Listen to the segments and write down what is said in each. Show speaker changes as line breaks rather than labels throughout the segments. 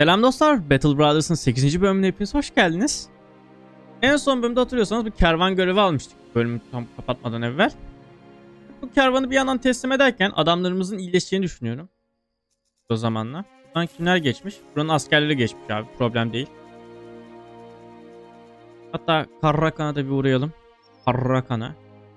Selam dostlar, Battle Brothers'ın 8. bölümüne hepiniz hoş geldiniz. En son bölümde hatırlıyorsanız bir kervan görevi almıştık bölümü tam kapatmadan evvel. Bu kervanı bir yandan teslim ederken adamlarımızın iyileşeceğini düşünüyorum. O zamanla. Buradan kimler geçmiş? Buranın askerleri geçmiş abi, problem değil. Hatta Karrakan'a da bir uğrayalım. Karrakan'a.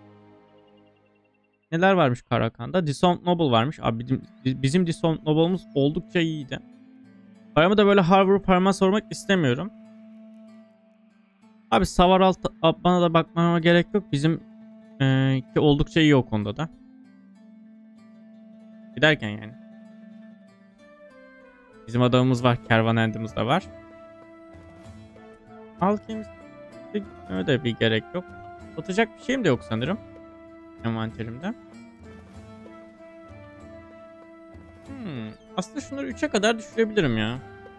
Neler varmış Karrakan'da? Disarmed Noble varmış. Abi bizim Disarmed Noble'umuz oldukça iyiydi. Paramı da böyle harvur parmağı sormak istemiyorum. Abi savar altı bana da bakmama gerek yok. Bizim ki oldukça iyi o konuda da. Giderken yani. Bizim adamımız var. Kervan endimiz de var. Alkemist'e gitmeme de bir gerek yok. Satacak bir şeyim de yok sanırım. Envanterimde. Aslında şunları 3'e kadar düşürebilirim ya.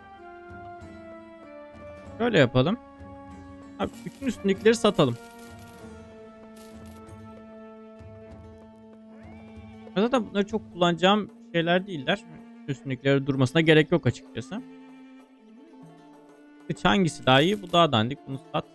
Şöyle yapalım. Abi bütün üstündekileri satalım. Zaten bunları çok kullanacağım şeyler değiller. Üstündekileri durmasına gerek yok açıkçası. Hiç hangisi daha iyi? Bu daha dandik. Bunu sat.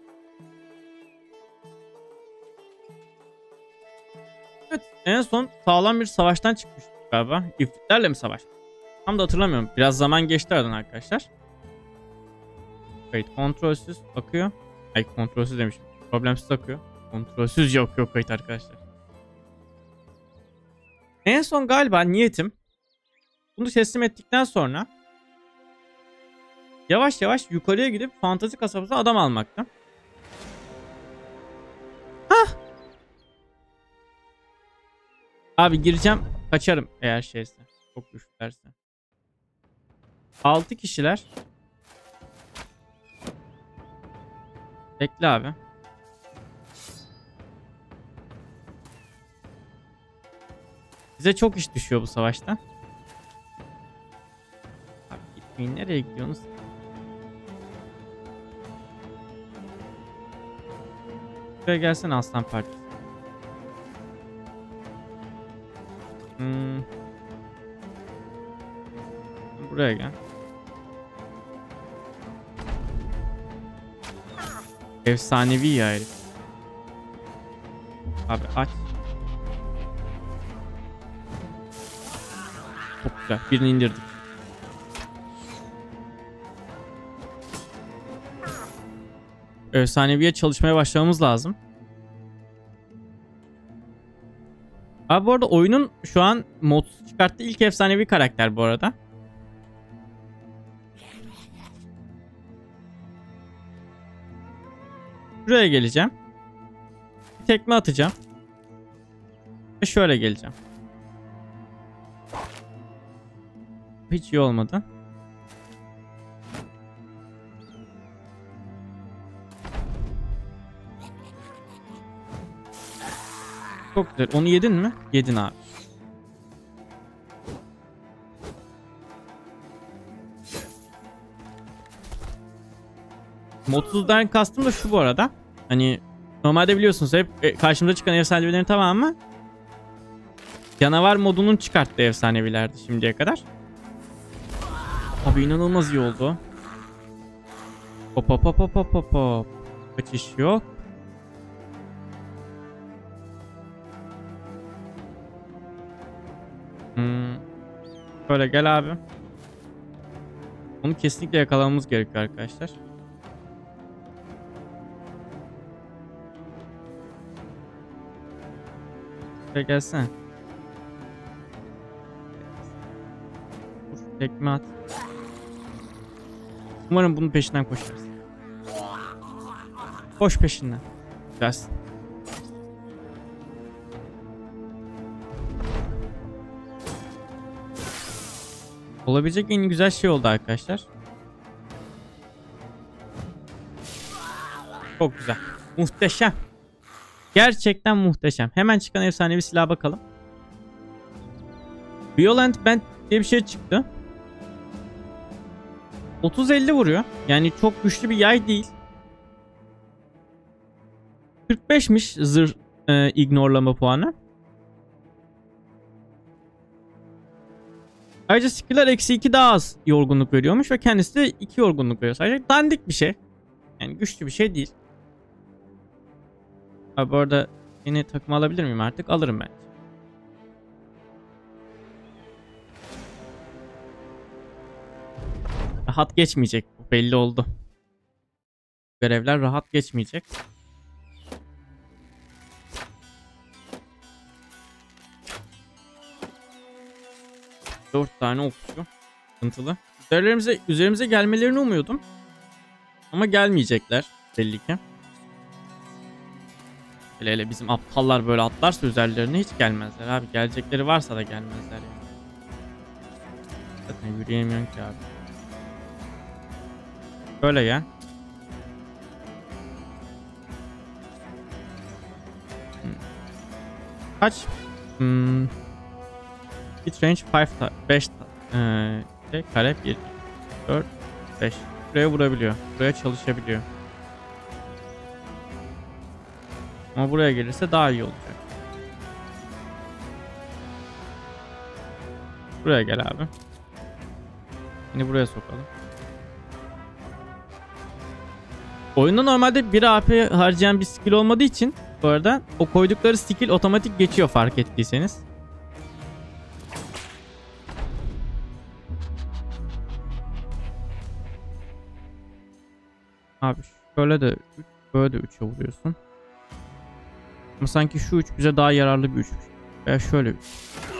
Evet, en son sağlam bir savaştan çıkmıştık galiba. İfritlerle mi savaştık? Tam da hatırlamıyorum. Biraz zaman geçti aradan arkadaşlar. Kayıt kontrolsüz akıyor. Ay kontrolsüz demişim. Problemsiz akıyor. Kontrolsüz yok kayıt arkadaşlar. En son galiba niyetim bunu teslim ettikten sonra yavaş yavaş yukarıya gidip fantazi kasabasına adam almakta. Hah! Abi gireceğim, kaçarım eğer şeyse. Çok güçlerse. 6 kişiler. Bekle abi. Bize çok iş düşüyor bu savaşta. Abi gitmeyin, nereye gidiyorsunuz? Buraya gelsene aslan partisi. Buraya gel. Efsanevi ya herif. Abi aç. Çok güzel. Birini indirdik. Efsaneviye çalışmaya başlamamız lazım. Abi bu arada oyunun şu an modsuz çıkarttığı ilk efsanevi karakter bu arada. Buraya geleceğim. Bir tekme atacağım. Ve şöyle geleceğim. Hiç iyi olmadı. Çok güzel. Onu yedin mi? Yedin abi. Modsuzdan kastım da şu bu arada. Hani normalde biliyorsunuz hep karşımıza çıkan efsanevilerin tamamı canavar modunun çıkarttığı efsanevilerdi şimdiye kadar. Abi inanılmaz iyi oldu. Hop hop hop hop hop hop hop. Kaçış yok. Böyle gel abi. Onu kesinlikle yakalamamız gerekiyor arkadaşlar. Şuraya gelsene. Dur, tekme at. Umarım bunun peşinden koşarız. Koş peşinden. Gelsin. Olabilecek en güzel şey oldu arkadaşlar. Çok güzel. Muhteşem. Gerçekten muhteşem. Hemen çıkan efsanevi silaha bakalım. Violent Band diye bir şey çıktı. 30-50 vuruyor. Yani çok güçlü bir yay değil. 45'miş zırh ignorelama puanı. Ayrıca skill'ler -2 daha az yorgunluk veriyormuş ve kendisi de 2 yorgunluk veriyor. Sadece dandik bir şey. Yani güçlü bir şey değil. Abi bu arada yeni takım alabilir miyim artık? Alırım bence. Rahat geçmeyecek. Bu belli oldu. Görevler rahat geçmeyecek. Dört tane okçu. Sıkıntılı. Üzerimize gelmelerini umuyordum. Ama gelmeyecekler belli ki. Hele bizim aptallar böyle atlarsa üzerlerine hiç gelmezler abi. Gelecekleri varsa da gelmezler yani. Zaten yürüyemiyorum ki abi. Böyle gel. Kaç? Hit range 5 kare 1 4 5. Buraya vurabiliyor. Buraya çalışabiliyor. Ama buraya gelirse daha iyi olacak. Buraya gel abi. Şimdi buraya sokalım. Oyunda normalde 1 AP harcayan bir skill olmadığı için bu arada o koydukları skill otomatik geçiyor fark ettiyseniz. Abi şöyle de 3, böyle de 3'e vuruyorsun. Ama sanki şu 3 bize daha yararlı bir 3. Veya şöyle 3.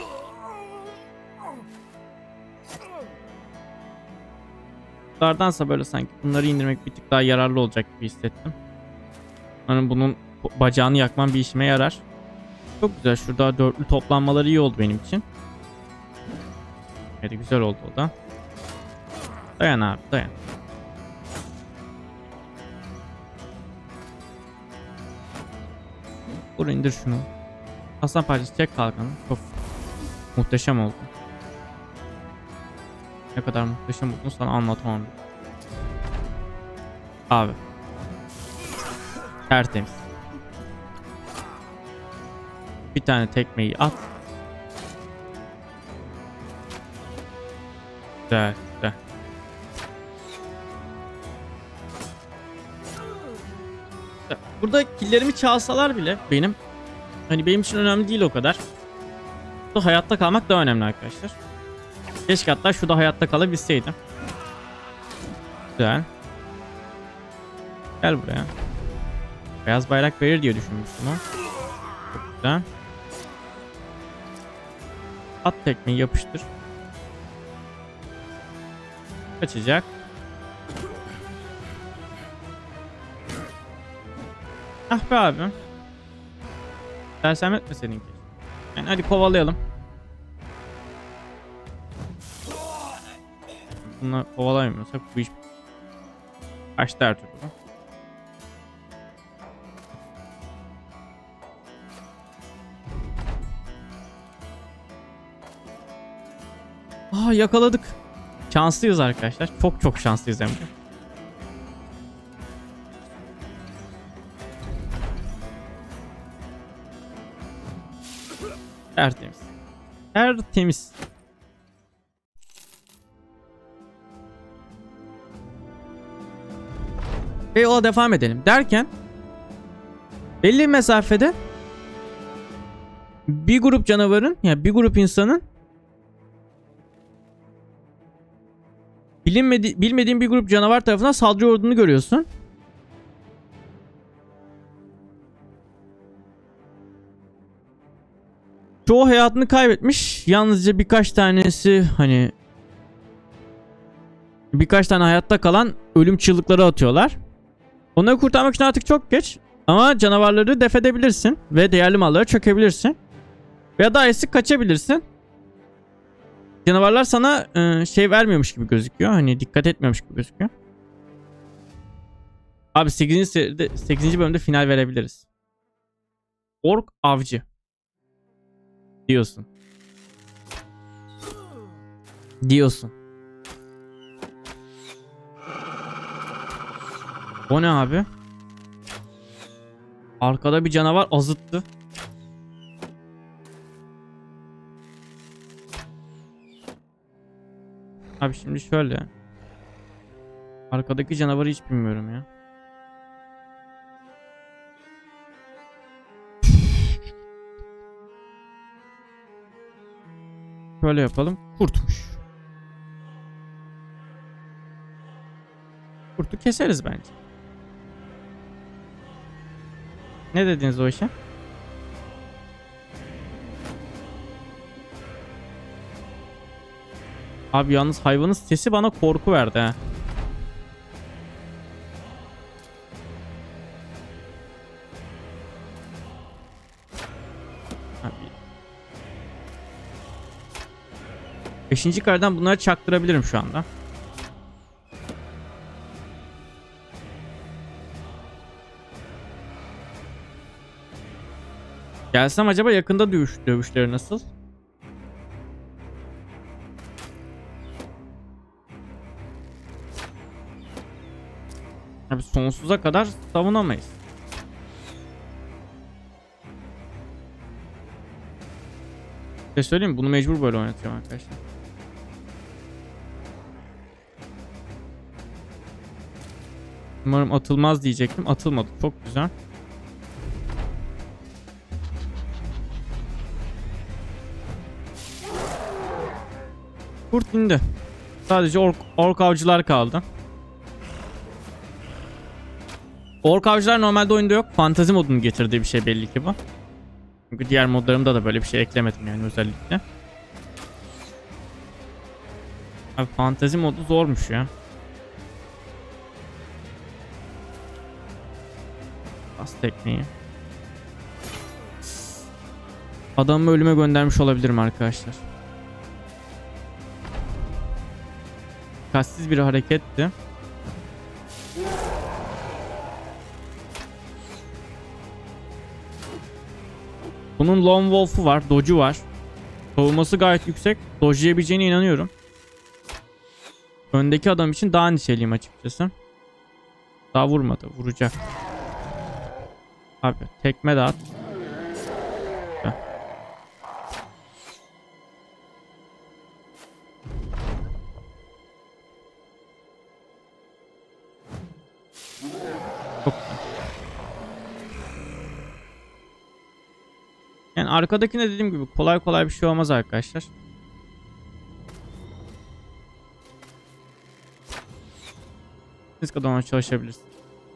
Bunlardansa böyle sanki bunları indirmek bir tık daha yararlı olacak gibi hissettim. Hani bunun bacağını yakman bir işime yarar. Çok güzel. Şurada dörtlü toplanmaları iyi oldu benim için. Evet, güzel oldu o da. Dayan abi, dayan. Vur, indir şunu. Aslan parçası, tek kalkanı. Çok muhteşem oldu. Ne kadar muhteşem olduğunu sana anlatamam. Abi. Tertemiz. Bir tane tekmeyi at. Güzel, güzel. Burada killerimi çalsalar bile benim için önemli değil o kadar. Burada hayatta kalmak daha önemli arkadaşlar. Keşke hatta şurada hayatta kalabilseydim. Güzel. Gel buraya. Beyaz bayrak verir diye düşünmüştüm o. Çok güzel. At tekmeyi, yapıştır. Kaçacak. Ah be abi. Sersem etme seninki. Yani hadi kovalayalım. Bununla kovalayamıyorsak bu iş kaçtı her türlü. Yakaladık. Şanslıyız arkadaşlar. Çok çok şanslıyız hem de. Tertemiz. Tertemiz. Ve yola devam edelim derken belli bir mesafede bir grup canavarın, yani bir grup insanın bilmediğin bir grup canavar tarafından saldırı olduğunu görüyorsun. Çoğu hayatını kaybetmiş. Yalnızca birkaç tanesi, hani birkaç tane hayatta kalan ölüm çığlıkları atıyorlar. Onları kurtarmak için artık çok geç. Ama canavarları def edebilirsin ve değerli malları çökebilirsin. Veya daha iyisi kaçabilirsin. Canavarlar sana şey vermiyormuş gibi gözüküyor. Hani dikkat etmiyormuş gibi gözüküyor. Abi 8. bölümde final verebiliriz. Ork avcı. Diyorsun. O ne abi? Arkada bir canavar azıttı. Abi şimdi şöyle. Arkadaki canavarı hiç bilmiyorum ya. Şöyle yapalım. Kurtmuş. Kurtu keseriz bence. Ne dediniz o işe? Abi yalnız hayvanın sesi bana korku verdi ha. Abi. 5. kareden bunları çaktırabilirim şu anda. Gelsem acaba yakında dövüşleri nasıl? Abi sonsuza kadar savunamayız. Bir şey söyleyeyim mi? Bunu mecbur böyle oynatacağım arkadaşlar. Umarım atılmaz diyecektim. Atılmadı. Çok güzel. Kurt indi. Sadece ork avcılar kaldı. Ork avcılar normalde oyunda yok. Fantezi modunu getirdiği bir şey belli ki bu. Çünkü diğer modlarımda da böyle bir şey eklemedim yani özellikle. Abi fantezi modu zormuş ya. Bas tekniği. Adamı ölüme göndermiş olabilirim arkadaşlar. Kastsiz bir hareketti. Bunun Lone Wolf'u var, dodge'u var. Savunması gayet yüksek. Dodge'layabileceğine inanıyorum. Öndeki adam için daha endişeliyim açıkçası. Daha vurmadı, vuracak. Abi tekme de at. Heh. Çok güzel. Yani arkadakine dediğim gibi kolay kolay bir şey olmaz arkadaşlar. Siz kadar ona çalışabilirsiniz.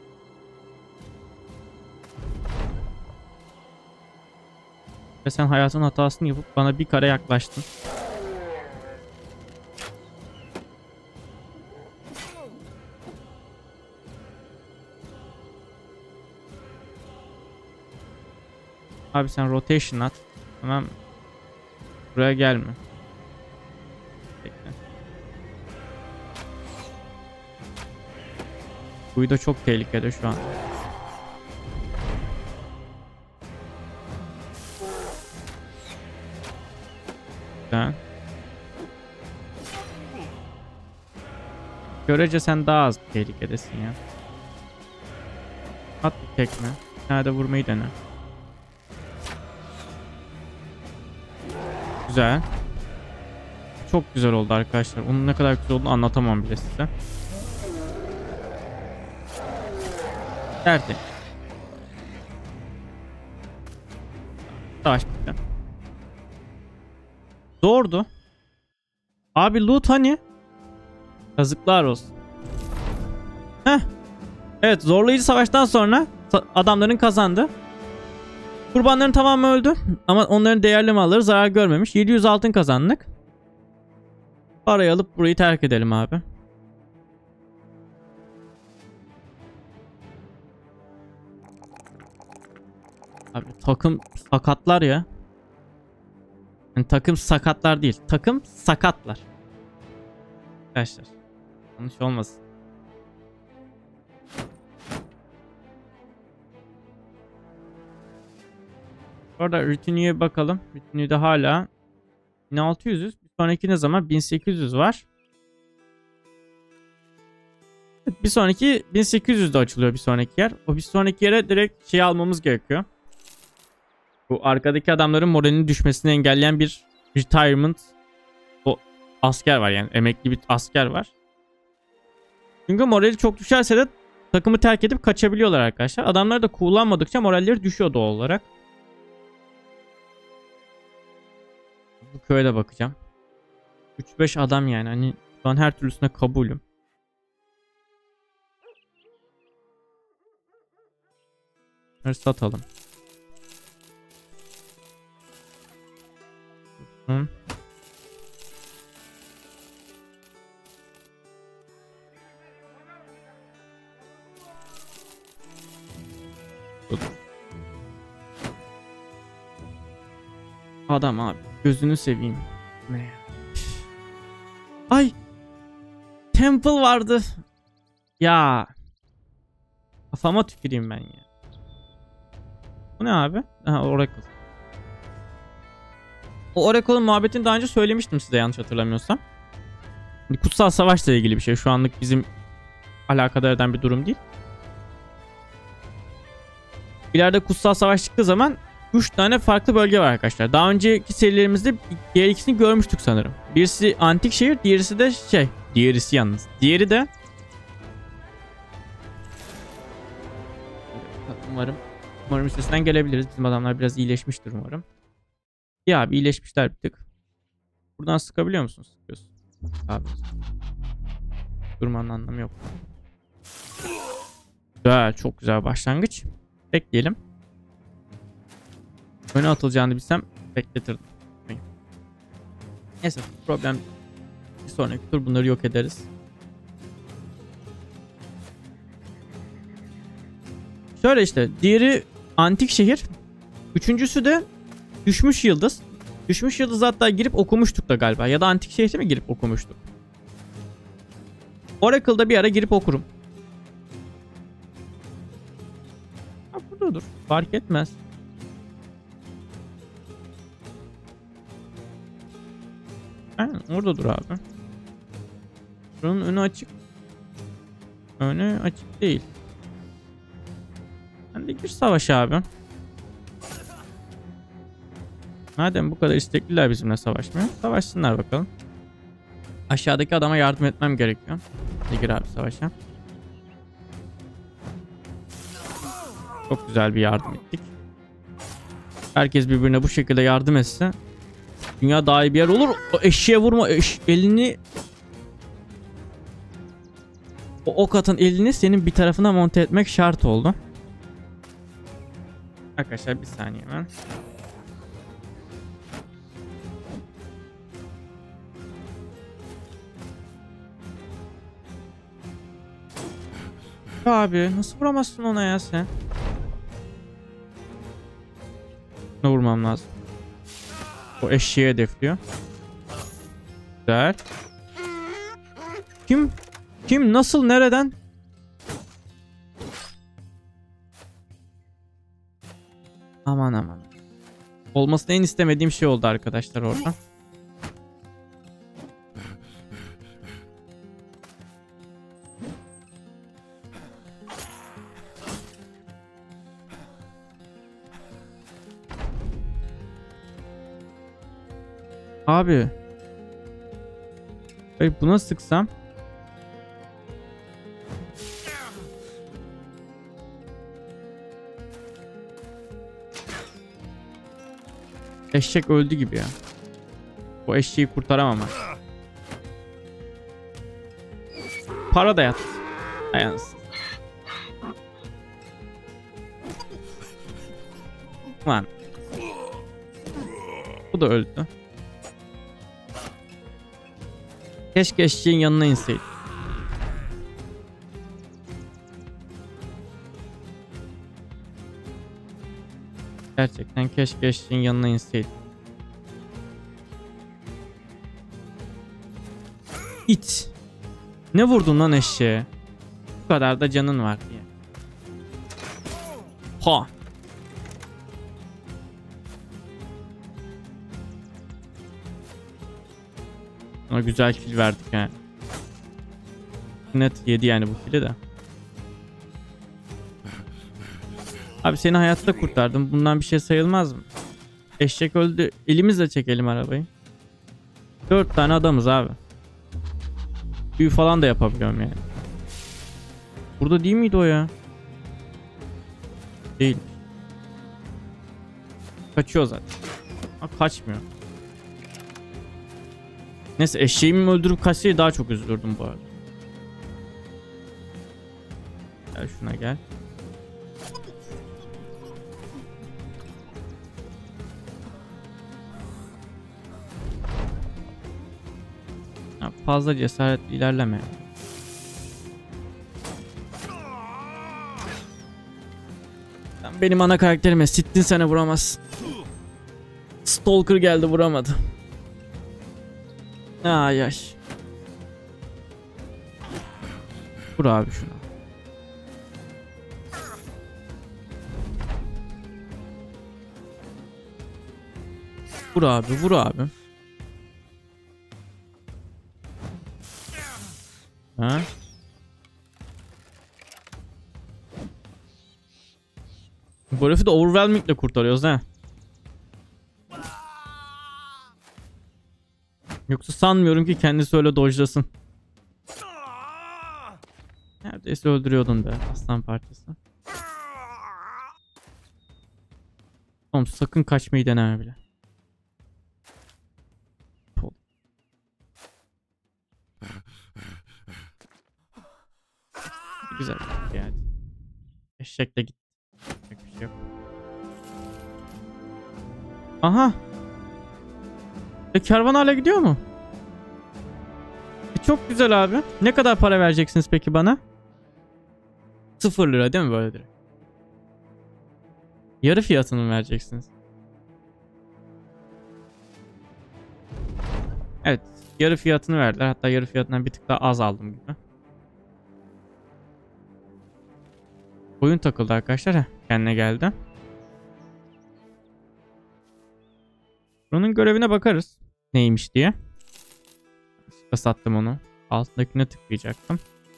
Ve sen hayatın hatasını yapıp bana bir kare yaklaştın. Abi sen rotation at. Tamam. Buraya gelme. Bekle. Buyu da çok tehlikede şu an. Güzel. Görece sen daha az bir tehlikedesin ya. At bir tekme. Nerede vurmayı dene. Güzel. Çok güzel oldu arkadaşlar. Onun ne kadar güzel olduğunu anlatamam bile size. Derdi. Savaş bitti. Zordu. Abi loot hani? Yazıklar olsun. Heh. Evet, zorlayıcı savaştan sonra adamların kazandı. Kurbanların tamamı öldü. Ama onların değerli malları zarar görmemiş. 700 altın kazandık. Parayı alıp burayı terk edelim abi. Abi takım sakatlar ya. Yani takım sakatlar değil. Takım sakatlar. Arkadaşlar. Yanlış olmasın. Orada Rutiny'ye bakalım. Rutiny'de hala 1600'üz. Bir sonraki ne zaman? 1800 var. Bir sonraki 1800'de açılıyor bir sonraki yer. O bir sonraki yere direkt şey almamız gerekiyor. Bu arkadaki adamların moralinin düşmesini engelleyen bir retirement asker var yani. Emekli bir asker var. Çünkü morali çok düşerse de takımı terk edip kaçabiliyorlar arkadaşlar. Adamlar da kullanmadıkça moralleri düşüyor doğal olarak. Bu köye de bakacağım. 3-5 adam yani. Hani şu an her türlüsüne kabulüm. Bunları satalım. Hı. Adam abi. Gözünü seveyim. Ne ya? Ay. Temple vardı. Ya. Kafama tüküreyim ben ya. Bu ne abi? Aha, Oracle. O Oracle'ın muhabbetini daha önce söylemiştim size yanlış hatırlamıyorsam. Kutsal Savaş'la ilgili bir şey. Şu anlık bizim alakadar eden bir durum değil. İleride Kutsal Savaş çıktığı zaman 3 tane farklı bölge var arkadaşlar. Daha önceki serilerimizde diğer ikisini görmüştük sanırım. Birisi antik şehir, diğerisi de diğerisi yalnız. Diğeri de umarım üstesinden gelebiliriz. Bizim adamlar biraz iyileşmiştir umarım. Ya abi iyileşmişler bir tık. Buradan sıkabiliyor musun? Sıkıyorsun. Abi. Durmanın anlamı yok. Güzel, çok güzel başlangıç. Bekleyelim. Öne atılacağını bilsem bekletirdim. Neyse problem. Bir sonraki tur bunları yok ederiz. Şöyle işte diğeri antik şehir. Üçüncüsü de düşmüş yıldız. Düşmüş yıldız hatta girip okumuştuk da galiba. Ya da antik şehirde mi girip okumuştuk? Oracle'da bir ara girip okurum. Ha, buradadır. Fark etmez. Aynen orada dur abi. Şunun önü açık. Önü açık değil. Sen de gir savaş abi. Madem bu kadar istekliler bizimle savaşmaya, savaşsınlar bakalım. Aşağıdaki adama yardım etmem gerekiyor. Hadi gir abi savaşa. Çok güzel bir yardım ettik. Herkes birbirine bu şekilde yardım etse dünya daha iyi bir yer olur. O eşeğe vurma. Elini o ok atan elini senin bir tarafına monte etmek şart oldu. Arkadaşlar bir saniye hemen. Abi nasıl vuramazsın ona ya sen? Ne vurmam lazım? O eşeğe hedefliyor. Güzel. Kim nasıl nereden? Aman. Olmasını en istemediğim şey oldu arkadaşlar orada. Abi. Hayır, buna sıksam. Eşek öldü gibi ya. O eşeği kurtaramam ben. Para da yat. Ayansın. Lan. Bu da öldü. Keşke eşeğin yanına inseydi. Gerçekten keşke eşeğin yanına inseydi. İt. Ne vurdun lan eşeğe? Bu kadar da canın var diye. Ha. Ona güzel kill verdik yani. Net yedi yani bu kill'i de. Abi seni hayatta kurtardım. Bundan bir şey sayılmaz mı? Eşek öldü. Elimizle çekelim arabayı. 4 tane adamız abi. Büyü falan da yapabiliyorum yani. Burada değil miydi o ya? Değil. Kaçıyor zaten. Ha, kaçmıyor. Neyse, eşeğimi öldürüp kaçsaydı daha çok üzülürdüm bu arada. Gel şuna gel. Ha, fazla cesaretli ilerleme. Sen benim ana karakterime sittin, sene vuramazsın. Stalker geldi, vuramadı. Ay ay. Vur abi şunu. Vur abi, vur abi. Ha? Bu herifi de overwhelming'le kurtarıyoruz ha. Yoksa sanmıyorum ki kendisi öyle dojlasın. Neredeyse öldürüyordun be aslan parçası. Oğlum sakın kaçmayı deneme bile. Güzel yani. Eşekle git. Bir şey yok. Aha. Kervan hala gidiyor mu? Çok güzel abi. Ne kadar para vereceksiniz peki bana? 0 lira değil mi böyle direkt? Yarı fiyatını mı vereceksiniz? Evet. Yarı fiyatını verdiler. Hatta yarı fiyatından bir tık daha az aldım gibi. Oyun takıldı arkadaşlar. Heh, kendine geldi. Bunun görevine bakarız. Neymiş diye. Sattım onu. Altındakine tıklayacaktım.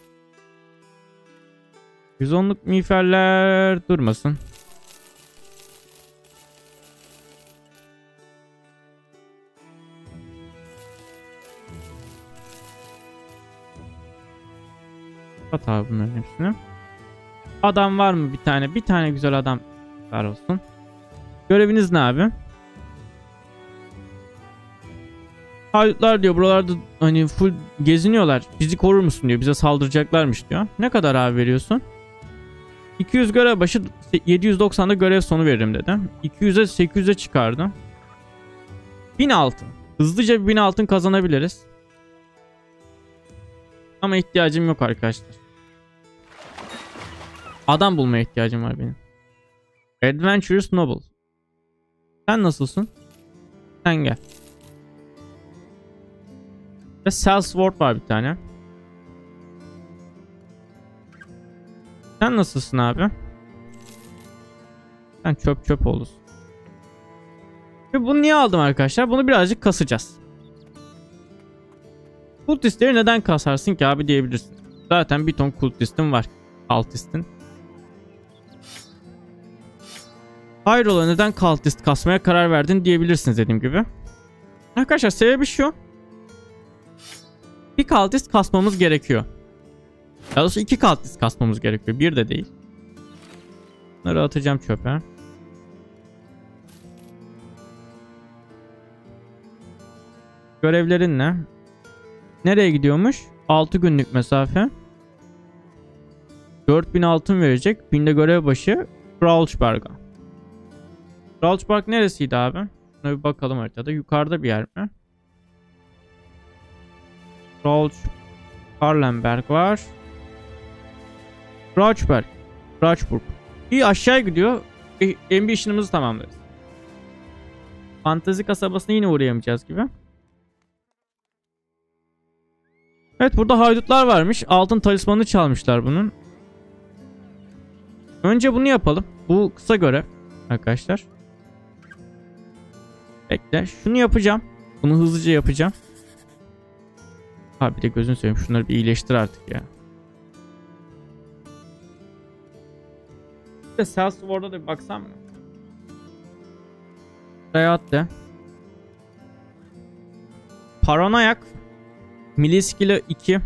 110'luk miğferler durmasın. Kapat abi bunların hepsini. Adam var mı bir tane? Bir tane güzel adam var olsun. Göreviniz ne abi? Haydutlar diyor buralarda hani full geziniyorlar. Bizi korur musun diyor. Bize saldıracaklarmış diyor. Ne kadar abi veriyorsun? 200 görev başı 790'da görev sonu veririm dedi. 200'e 800'e çıkardı. 1000 altın. Hızlıca bir 1000 altın kazanabiliriz. Ama ihtiyacım yok arkadaşlar. Adam bulmaya ihtiyacım var benim. Adventurous Noble. Sen nasılsın? Sen gel. Ve Sellsword var bir tane. Sen nasılsın abi? Sen çöp olursun. Ve bunu niye aldım arkadaşlar? Bunu birazcık kasacağız. Kultistleri neden kasarsın ki abi diyebilirsin. Zaten bir ton kultistin var. Kaltistin. Hayrola neden kaltist kasmaya karar verdin diyebilirsiniz dediğim gibi. Arkadaşlar sebebi şu. Bir kaltist kasmamız gerekiyor. Daha doğrusu 2 kaltist kasmamız gerekiyor. Bir de değil. Bunları atacağım çöpe. Görevlerin ne? Nereye gidiyormuş? 6 günlük mesafe. 4000 altın verecek. 1000 de görev başı. Kraulsberg'a. Kraulsberg neresiydi abi? Şuna bir bakalım haritada. Yukarıda bir yer mi? Karlenberg var. Krautschburg. İyi aşağı gidiyor. Ambition'ımızı tamamlarız. Fantezi kasabasına yine uğrayamayacağız gibi. Evet burada haydutlar varmış. Altın talismanını çalmışlar bunun. Önce bunu yapalım. Bu kısa görev arkadaşlar. Bekle. Şunu yapacağım. Bunu hızlıca yapacağım. Abi bir de gözünü seveyim. Şunları bir iyileştir artık ya. Bir de Sellsword'a da bir baksam mı? Seyahat de. Paranoyak. Milli skill'ı 2.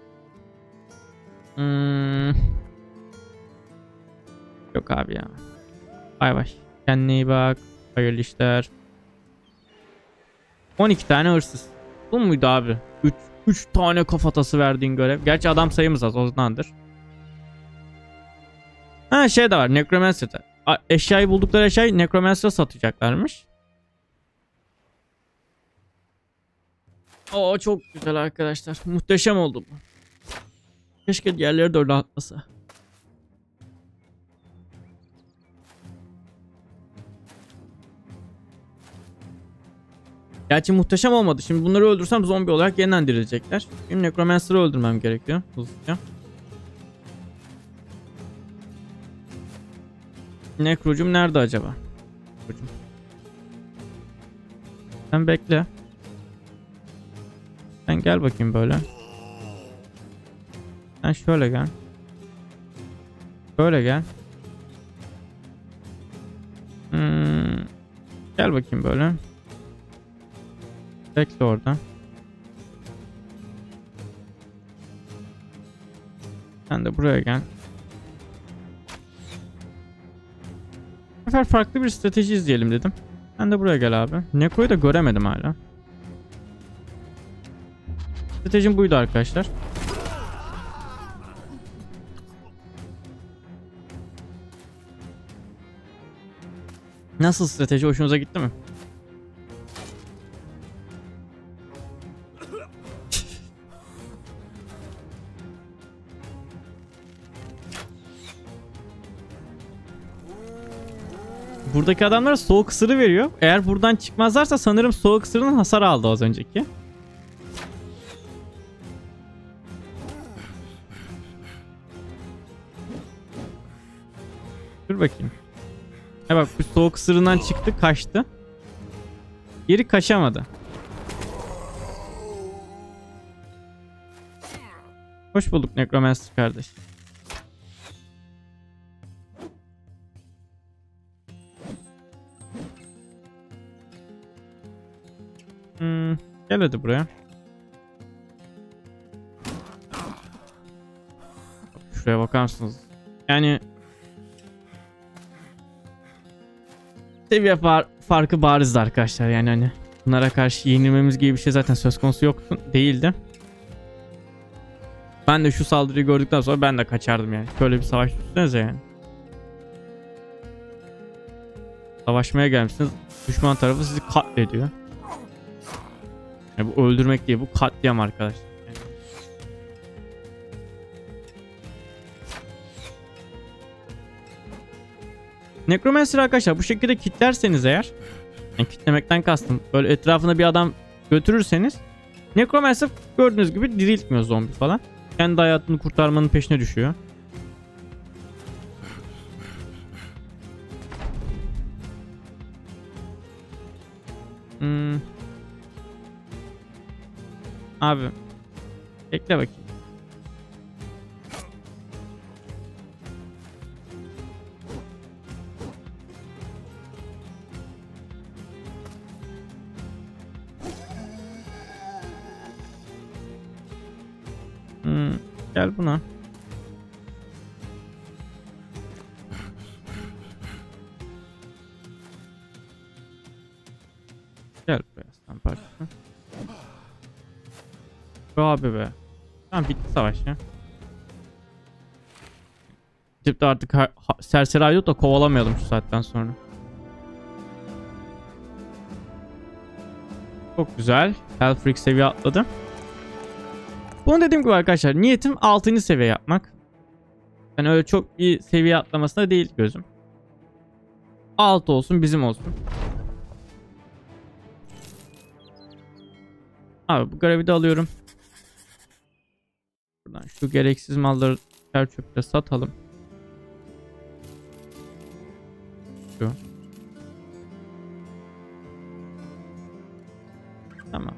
Yok abi ya. Bay bay. Kendine iyi bak. Hayırlı işler. 12 tane hırsız. Bu muydu abi? 3 tane kafatası verdiğin görev. Gerçi adam sayımız az, ondandır. Ha şey de var. Necromancer'da. Eşyayı buldukları eşyayı Necromancer'a satacaklarmış. Oo çok güzel arkadaşlar. Muhteşem oldu bu. Keşke diğerleri de öyle atlasa. Gerçi muhteşem olmadı. Şimdi bunları öldürsem zombi olarak yeniden dirilecekler. Benim Necromancer'ı öldürmem gerekiyor hızlıca. Necro'cum nerede acaba? Necro'cum. Sen bekle. Sen gel bakayım böyle. Sen şöyle gel. Böyle gel. Gel bakayım böyle. Bekle orada. Sen de buraya gel. Bu sefer farklı bir strateji izleyelim dedim. Ben de buraya gel abi. Necro'yu da göremedim hala. Stratejim buydu arkadaşlar. Nasıl strateji? Hoşunuza gitti mi? Buradaki adamlara soğuk ısırı veriyor. Eğer buradan çıkmazlarsa sanırım soğuk ısırının hasar aldı az önceki. Dur bakayım. Ha bak bu soğuk ısırından çıktı, kaçtı. Geri kaçamadı. Hoş bulduk Necromancer kardeş. Gel hadi buraya. Şuraya bakar mısınız? Yani seviye farkı barizdi arkadaşlar. Yani hani bunlara karşı yenilmemiz gibi bir şey zaten söz konusu yoktu, değildi. Ben de şu saldırıyı gördükten sonra ben de kaçardım yani. Şöyle bir savaş düşünsenize yani. Savaşmaya gelmişsiniz. Düşman tarafı sizi katlediyor. Yani bu öldürmek değil, bu katliam arkadaşlar. Yani. Necromancer arkadaşlar bu şekilde kitlerseniz eğer, yani kitlemekten kastım böyle etrafına bir adam götürürseniz, Necromancer gördüğünüz gibi diriltmiyor zombi falan. Kendi hayatını kurtarmanın peşine düşüyor. Abi bekle bakayım. Gel buna. Gel buraya aslan parçası. Abi be. Tamam bitti savaş ya. Gidip de artık serseri aydut da kovalamayalım şu saatten sonra. Çok güzel. Hellfreak seviye atladı. Bunu dediğim gibi arkadaşlar niyetim 6. seviye yapmak. Yani öyle çok iyi seviye atlamasına değil gözüm. 6 olsun bizim olsun. Abi bu görevi de alıyorum. Buradan şu gereksiz malları her çöpte satalım. Şu. Tamam.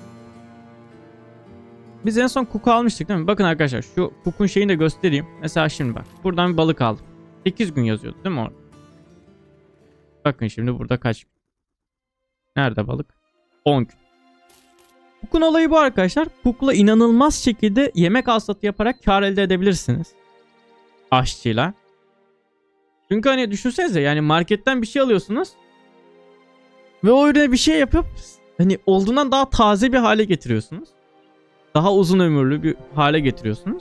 Biz en son kuku almıştık değil mi? Bakın arkadaşlar şu kukun şeyini de göstereyim. Mesela şimdi bak. Buradan bir balık aldım. 8 gün yazıyordu değil mi orada? Bakın şimdi burada kaç gün? Nerede balık? 10 gün. Cook'un olayı bu arkadaşlar. Cook'la inanılmaz şekilde yemek alsatı yaparak kar elde edebilirsiniz. Aşçıyla. Çünkü hani düşünsenize, yani marketten bir şey alıyorsunuz. Ve o ürüne bir şey yapıp hani olduğundan daha taze bir hale getiriyorsunuz. Daha uzun ömürlü bir hale getiriyorsunuz.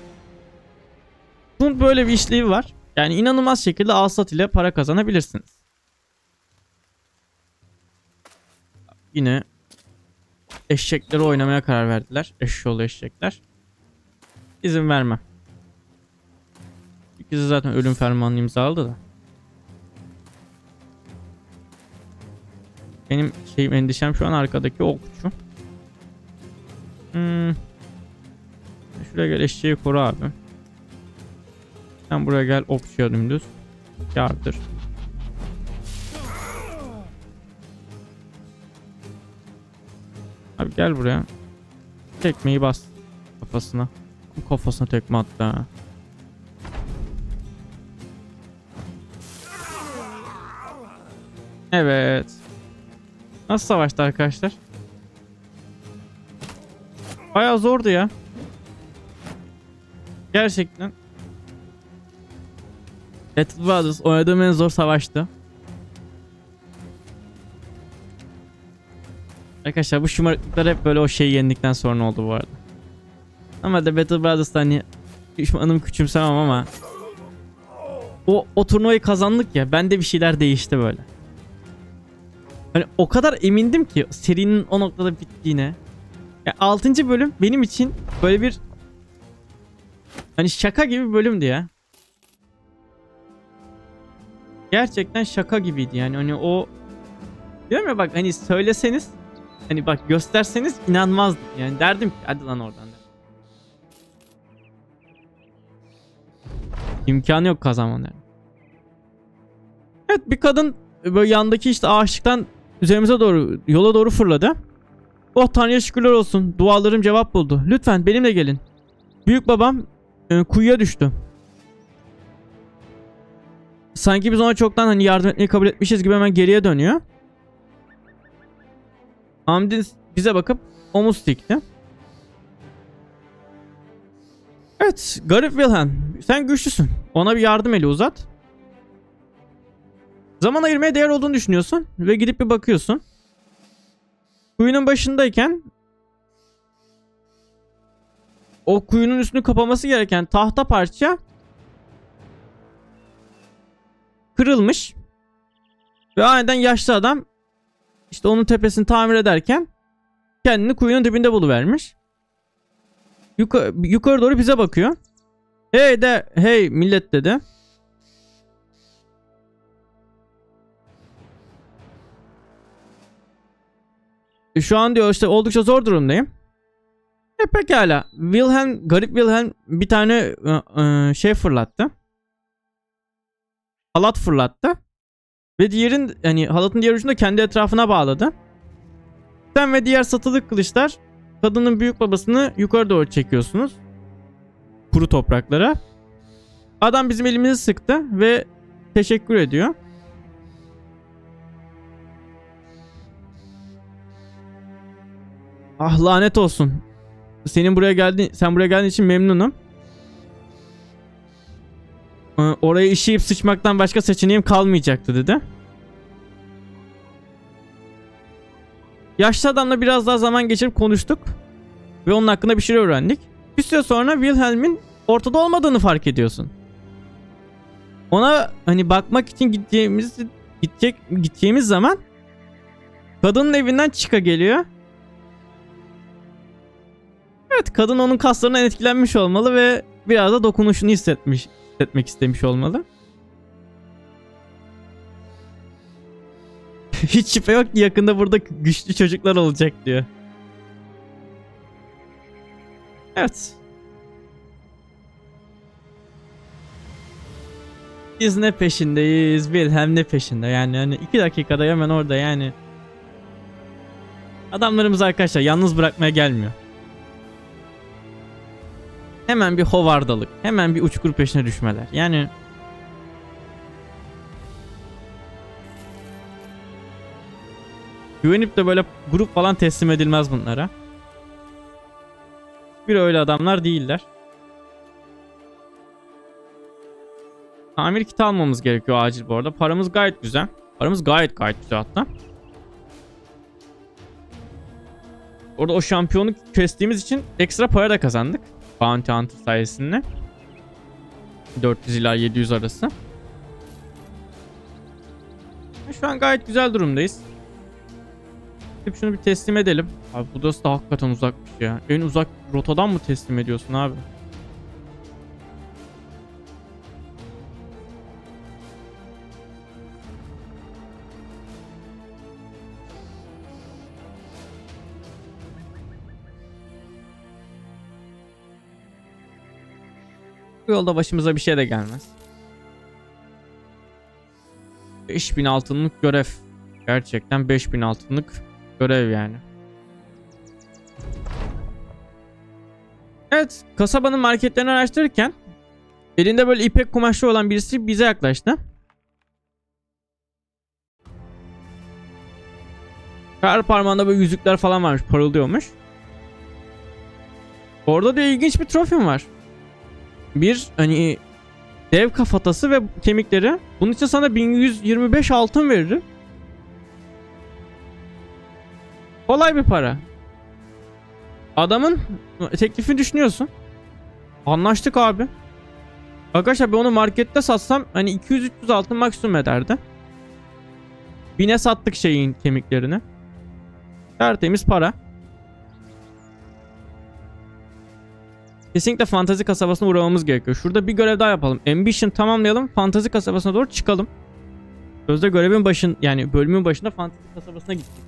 Bunun böyle bir işlevi var. Yani inanılmaz şekilde alsat ile para kazanabilirsiniz. Yine eşekleri oynamaya karar verdiler. Eşşoğlu eşekler. İzin vermem. İkisi zaten ölüm fermanını imzaladı da. Benim endişem şu an arkadaki okçu. Şuraya gel, eşeği koru abi. Sen buraya gel, okçuya dümdüz. Yardır. Abi gel buraya. Tekmeyi bas kafasına. Kafasına tekme attı ha. Evet. Nasıl savaştı arkadaşlar? Bayağı zordu ya. Gerçekten. Battle Brothers oynadığım en zor savaştı. Arkadaşlar bu şımarıklıklar hep böyle o şeyi yendikten sonra oldu bu arada. Ama da Battle Brothers'ta hani düşmanım küçümsemem ama o turnuvayı kazandık ya, bende bir şeyler değişti böyle. Hani o kadar emindim ki serinin o noktada bittiğine. Ya 6. bölüm benim için böyle bir hani şaka gibi bir bölümdü ya. Gerçekten şaka gibiydi yani, hani o diyorum ya bak, hani söyleseniz, hani bak gösterseniz inanmazdım yani, derdim ki hadi lan oradan. İmkanı yok kazanmanın. Evet, bir kadın böyle yandaki işte ağaçlıktan üzerimize doğru, yola doğru fırladı. Oh Tanrı'ya şükürler olsun, dualarım cevap buldu. Lütfen benimle gelin. Büyük babam kuyuya düştü. Sanki biz ona çoktan hani yardım etmeyi kabul etmişiz gibi hemen geriye dönüyor. Hamdi bize bakıp omuz sikti. Evet, garip Wilhelm, sen güçlüsün. Ona bir yardım eli uzat. Zaman ayırmaya değer olduğunu düşünüyorsun ve gidip bir bakıyorsun. Kuyunun başındayken o kuyunun üstünü kapaması gereken tahta parça kırılmış. Ve aniden yaşlı adam işte onun tepesini tamir ederken kendini kuyunun dibinde buluvermiş. Yukarı doğru bize bakıyor. Hey millet dedi. Şu an diyor işte oldukça zor durumdayım. Pekala. Garip Wilhelm bir tane şey fırlattı. Halat fırlattı. Ve hani halatın diğer ucunu da kendi etrafına bağladı. Sen ve diğer satılık kılıçlar kadının büyük babasını yukarı doğru çekiyorsunuz. Kuru topraklara. Adam bizim elimizi sıktı ve teşekkür ediyor. Ah lanet olsun. Sen buraya geldiğin için memnunum. Orayı işeyip sıçmaktan başka seçeneğim kalmayacaktı dedi. Yaşlı adamla biraz daha zaman geçirip konuştuk. Ve onun hakkında bir şey öğrendik. Bir süre sonra Wilhelm'in ortada olmadığını fark ediyorsun. Ona hani bakmak için gideceğimiz zaman kadının evinden Chica geliyor. Evet, kadın onun kaslarından etkilenmiş olmalı ve biraz da dokunuşunu hissetmek istemiş olmalı. Hiç şüphe yok ki yakında burada güçlü çocuklar olacak diyor. Evet. Biz ne peşindeyiz? Wilhelm ne peşinde? Yani hani 2 dakikada hemen orada yani. Adamlarımız arkadaşlar yalnız bırakmaya gelmiyor. Hemen bir hovardalık, hemen bir uçkur peşine düşmeler. Yani güvenip de böyle grup falan teslim edilmez bunlara. Hiçbiri öyle adamlar değiller. Tamir kiti almamız gerekiyor acil bu arada. Paramız gayet güzel. Paramız gayet güzel hatta. Orada o şampiyonu kestiğimiz için ekstra para da kazandık. Bounty Hunter sayesinde. 400 ila 700 arası. Şu an gayet güzel durumdayız. Hep şunu bir teslim edelim. Abi bu da hakikaten uzakmış ya. En uzak rotadan mı teslim ediyorsun abi? Bu yolda başımıza bir şey de gelmez. 5000 altınlık görev. Gerçekten 5000 altınlık görev yani. Evet, kasabanın marketlerini araştırırken elinde böyle ipek kumaşlı olan birisi bize yaklaştı. Her parmağında böyle yüzükler falan varmış, parıldıyormuş. Orada da ilginç bir trofim var. Bir hani dev kafatası ve kemikleri. Bunun için sana 1125 altın veririm. Kolay bir para. Adamın teklifini düşünüyorsun. Anlaştık abi. Arkadaşlar ben onu markette satsam hani 200-300 altın maksimum ederdi. 1000'e sattık şeyin kemiklerini. Tertemiz para. Kesinlikle fantazi kasabasına uğramamız gerekiyor. Şurada bir görev daha yapalım. Ambition tamamlayalım. Fantazi kasabasına doğru çıkalım. Sözde görevin yani bölümün başında fantazi kasabasına gittik.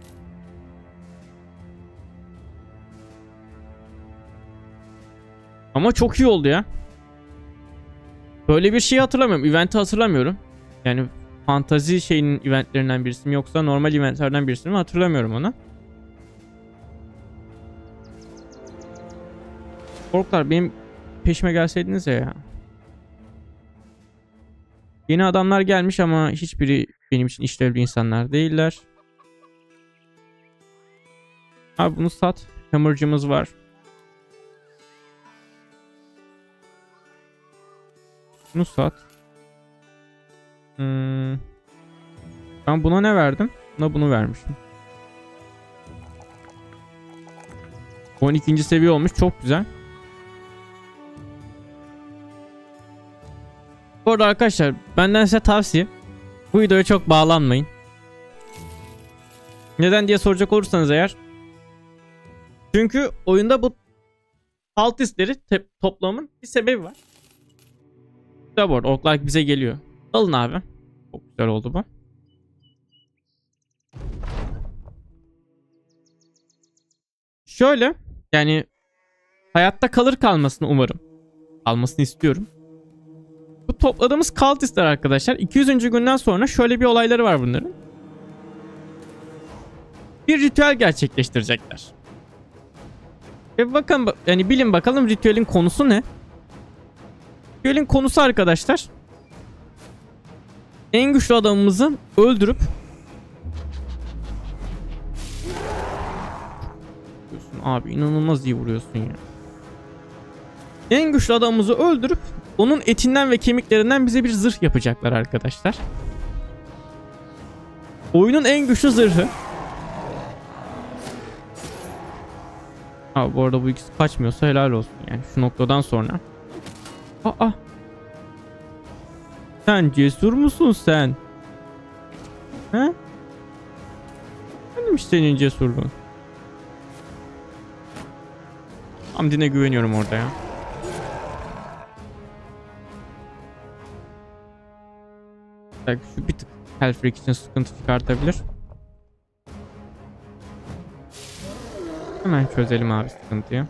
Ama çok iyi oldu ya. Böyle bir şey hatırlamıyorum. Event'i hatırlamıyorum. Yani fantazi şeyinin eventlerinden birisi mi yoksa normal eventlerden birisi mi hatırlamıyorum onu. Korklar benim peşime gelseydiniz ya. Yeni adamlar gelmiş ama hiçbiri benim için işlevli insanlar değiller. Abi bunu sat. Hammer'cımız var. Bunu sat. Ben buna ne verdim? Buna bunu vermiştim. 12. seviye olmuş. Çok güzel. Bu arada arkadaşlar benden size tavsiye. Bu videoya çok bağlanmayın. Neden diye soracak olursanız eğer. Çünkü oyunda bu cultistleri toplamın bir sebebi var. Güzel bu arada. Orklar bize geliyor. Alın abi. Çok güzel oldu bu. Şöyle. Yani hayatta kalır kalmasını umarım. Almasını istiyorum. Bu topladığımız cultistler arkadaşlar 200. günden sonra şöyle bir olayları var bunların. Bir ritüel gerçekleştirecekler. Ve bakın yani bilin bakalım ritüelin konusu ne? Ritüelin konusu arkadaşlar en güçlü adamımızı öldürüp abi inanılmaz iyi vuruyorsun ya. En güçlü adamımızı öldürüp onun etinden ve kemiklerinden bize bir zırh yapacaklar arkadaşlar. Oyunun en güçlü zırhı. Abi bu arada bu ikisi kaçmıyorsa helal olsun yani şu noktadan sonra. Aa. Sen cesur musun sen? He? Neymiş senin cesurluğun? Hamdi'ne güveniyorum orada ya. Belki şu bir tık Hellfreak için sıkıntı çıkartabilir. Hemen çözelim abi sıkıntıyı.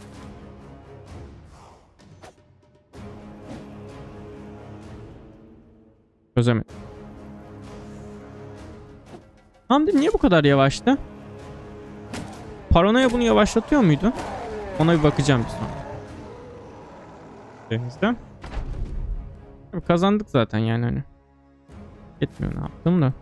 Çözemedim. Hamdi niye bu kadar yavaştı? Paranoya bunu yavaşlatıyor muydu? Ona bir bakacağım bir sonra. Denizde. Kazandık zaten yani hani. Etmiyor ne yaptım da.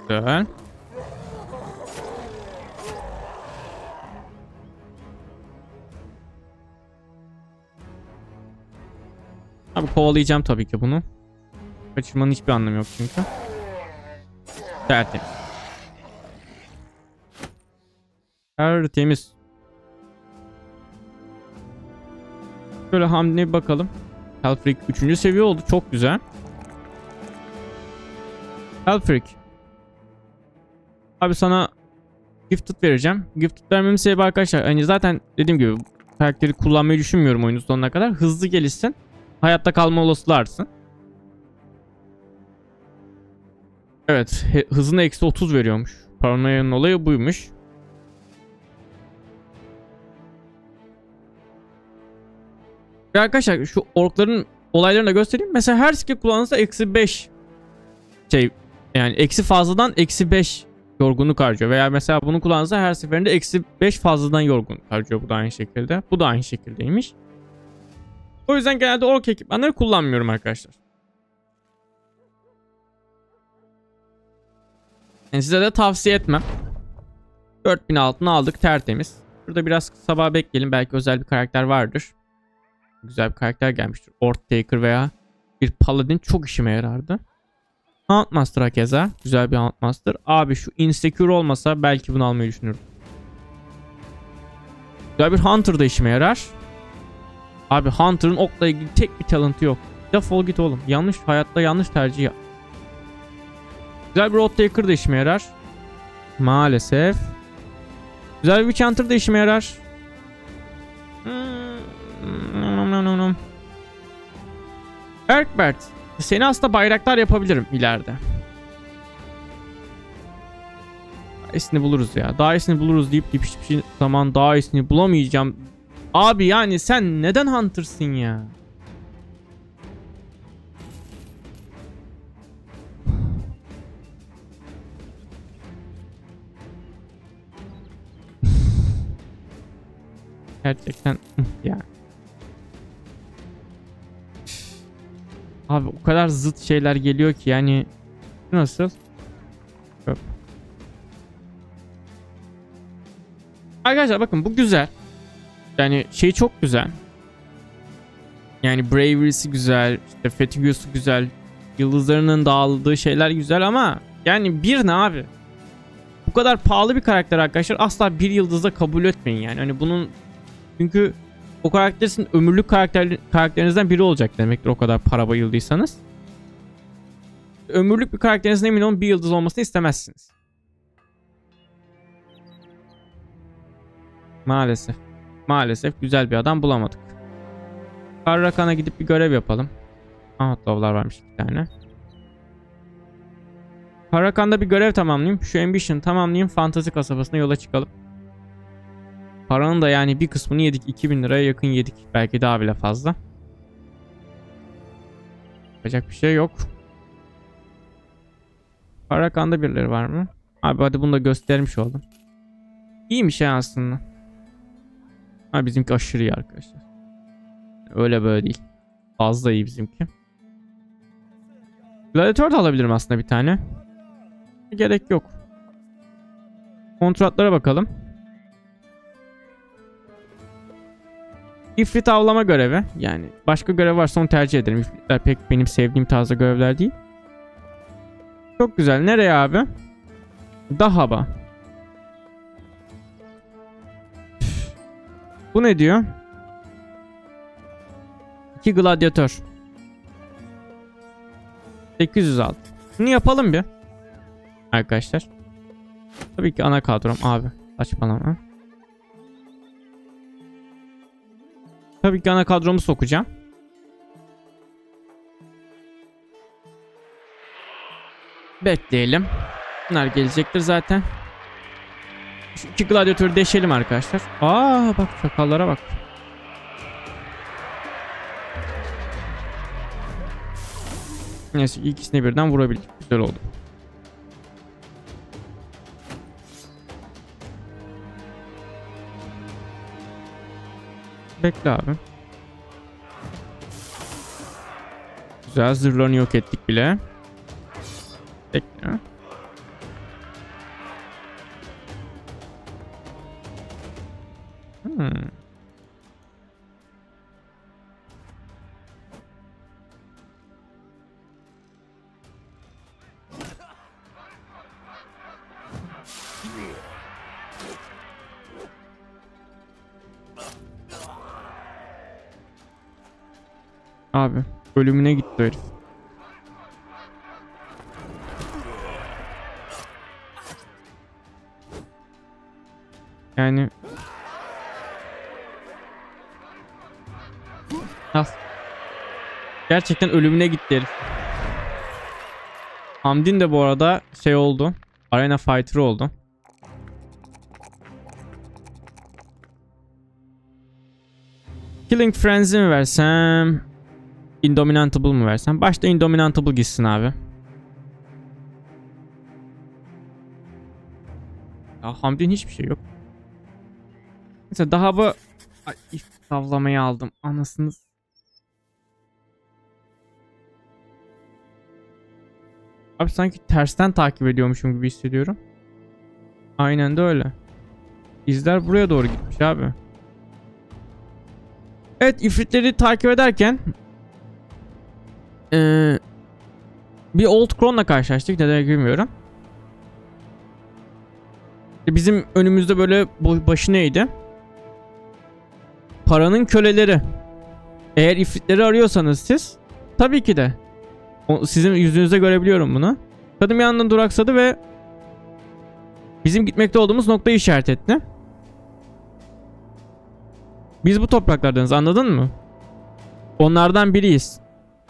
Güzel. Abi kovalayacağım tabii ki bunu. Kaçırmanın hiçbir anlamı yok çünkü. Tertemiz. Tertemiz. Şöyle hamle bir bakalım. Helfric 3. seviye oldu. Çok güzel. Helfric. Abi sana Gifted vereceğim. Gifted vermemin sebebi arkadaşlar. Hani zaten dediğim gibi karakteri kullanmayı düşünmüyorum oyunun sonuna kadar. Hızlı gelişsin. Hayatta kalma olasılığı artsın. Evet. Hızına eksi 30 veriyormuş. Paranoyanın olayı buymuş. Ve arkadaşlar şu orkların olaylarını da göstereyim. Mesela her skill kullanırsa eksi 5 yani eksi fazladan eksi 5 yorgunluk harcıyor. Veya mesela bunu kullanırsa her seferinde eksi 5 fazladan yorgunluk harcıyor. Bu da aynı şekilde. Bu da aynı şekildeymiş. O yüzden genelde ork ekipmanları kullanmıyorum arkadaşlar. Yani size de tavsiye etmem. 4000 altına aldık, tertemiz. Burada biraz sabah bekleyelim. Belki özel bir karakter vardır. Güzel bir karakter gelmiştir. Ork-Taker veya bir Paladin çok işime yarardı. Huntmaster'a keza. Güzel bir Huntmaster. Abi şu Insecure olmasa belki bunu almayı düşünürdüm. Güzel bir Hunter da işime yarar. Abi Hunter'ın okla ilgili tek bir talentı yok. Defol git oğlum. Hayatta yanlış tercih yap. Güzel bir Roadtaker da işime yarar. Maalesef. Güzel bir Witch Hunter da işime yarar. Erkbert. Seni aslında bayraktar yapabilirim ileride. Daha iyisini buluruz ya. Daha iyisini buluruz deyip hiçbir şey zaman daha iyisini bulamayacağım. Abi yani sen neden Hunter'sın ya? Gerçekten ya. Abi o kadar zıt şeyler geliyor ki yani nasıl? Yok. Arkadaşlar bakın bu güzel. Yani şey çok güzel. Yani Bravery'si güzel, işte Fatigue'su güzel, yıldızlarının dağıldığı şeyler güzel ama yani bir ne abi? Bu kadar pahalı bir karakter arkadaşlar asla bir yıldızda kabul etmeyin yani. Hani bunun çünkü o karakterin ömürlük karakterinizden biri olacak demektir o kadar para bayıldıysanız. Ömürlük bir karakterinizin emin olun bir yıldız olmasını istemezsiniz. Maalesef. Maalesef güzel bir adam bulamadık. Karrakan'a gidip bir görev yapalım. Aha tovlar varmış bir tane. Karrakan'da bir görev tamamlayayım. Şu Ambition tamamlayayım. Fantazi kasabasına yola çıkalım. Paranın da yani bir kısmını yedik. 2000 liraya yakın yedik. Belki daha bile fazla. Yapacak bir şey yok. Karrakan'da birileri var mı? Abi hadi bunu da göstermiş oldum. İyiymiş ya aslında. Ha bizimki aşırı iyi arkadaşlar. Öyle böyle değil. Fazla iyi bizimki. Gladiator da alabilirim aslında bir tane. Gerek yok. Kontratlara bakalım. İfrit avlama görevi. Yani başka görev varsa onu tercih ederim. İfritler pek benim sevdiğim tarzda görevler değil. Çok güzel. Nereye abi? Dahaba. Bu ne diyor? 2 gladyatör. 806. Bunu yapalım bir. Arkadaşlar. Tabii ki ana kadrom abi. Saçmalama. Tabii ki ana kadromu sokacağım. Bekleyelim. Bunlar gelecektir zaten. Şu 2 gladyatörü deşelim arkadaşlar. Aa bak çakallara bak. Neyse ikisini birden vurabildik. Güzel oldu. Bekle abi. Güzel zırhlarını yok ettik bile. Bekle. Hmm. Abi ölümüne gitti herif. Yani gerçekten ölümüne gitti herif. Hamdin de bu arada şey oldu. Arena Fighter oldu. Killing Frenzy mi versem? Indominable mı versem? Başta Indominable gitsin abi. Ya Hamdin hiçbir şey yok. Mesela daha bu tavlamayı aldım. Anasını. Abi sanki tersten takip ediyormuşum gibi hissediyorum. Aynen de öyle. İzler buraya doğru gitmiş abi. Evet, ifritleri takip ederken bir Old Crone'la karşılaştık. Neden bilmiyorum. Bizim önümüzde böyle başı neydi? Paranın köleleri. Eğer ifritleri arıyorsanız siz, tabii ki de sizin yüzünüzde görebiliyorum bunu. Kadın bir yandan duraksadı ve bizim gitmekte olduğumuz noktayı işaret etti. Biz bu topraklardanız, anladın mı? Onlardan biriyiz.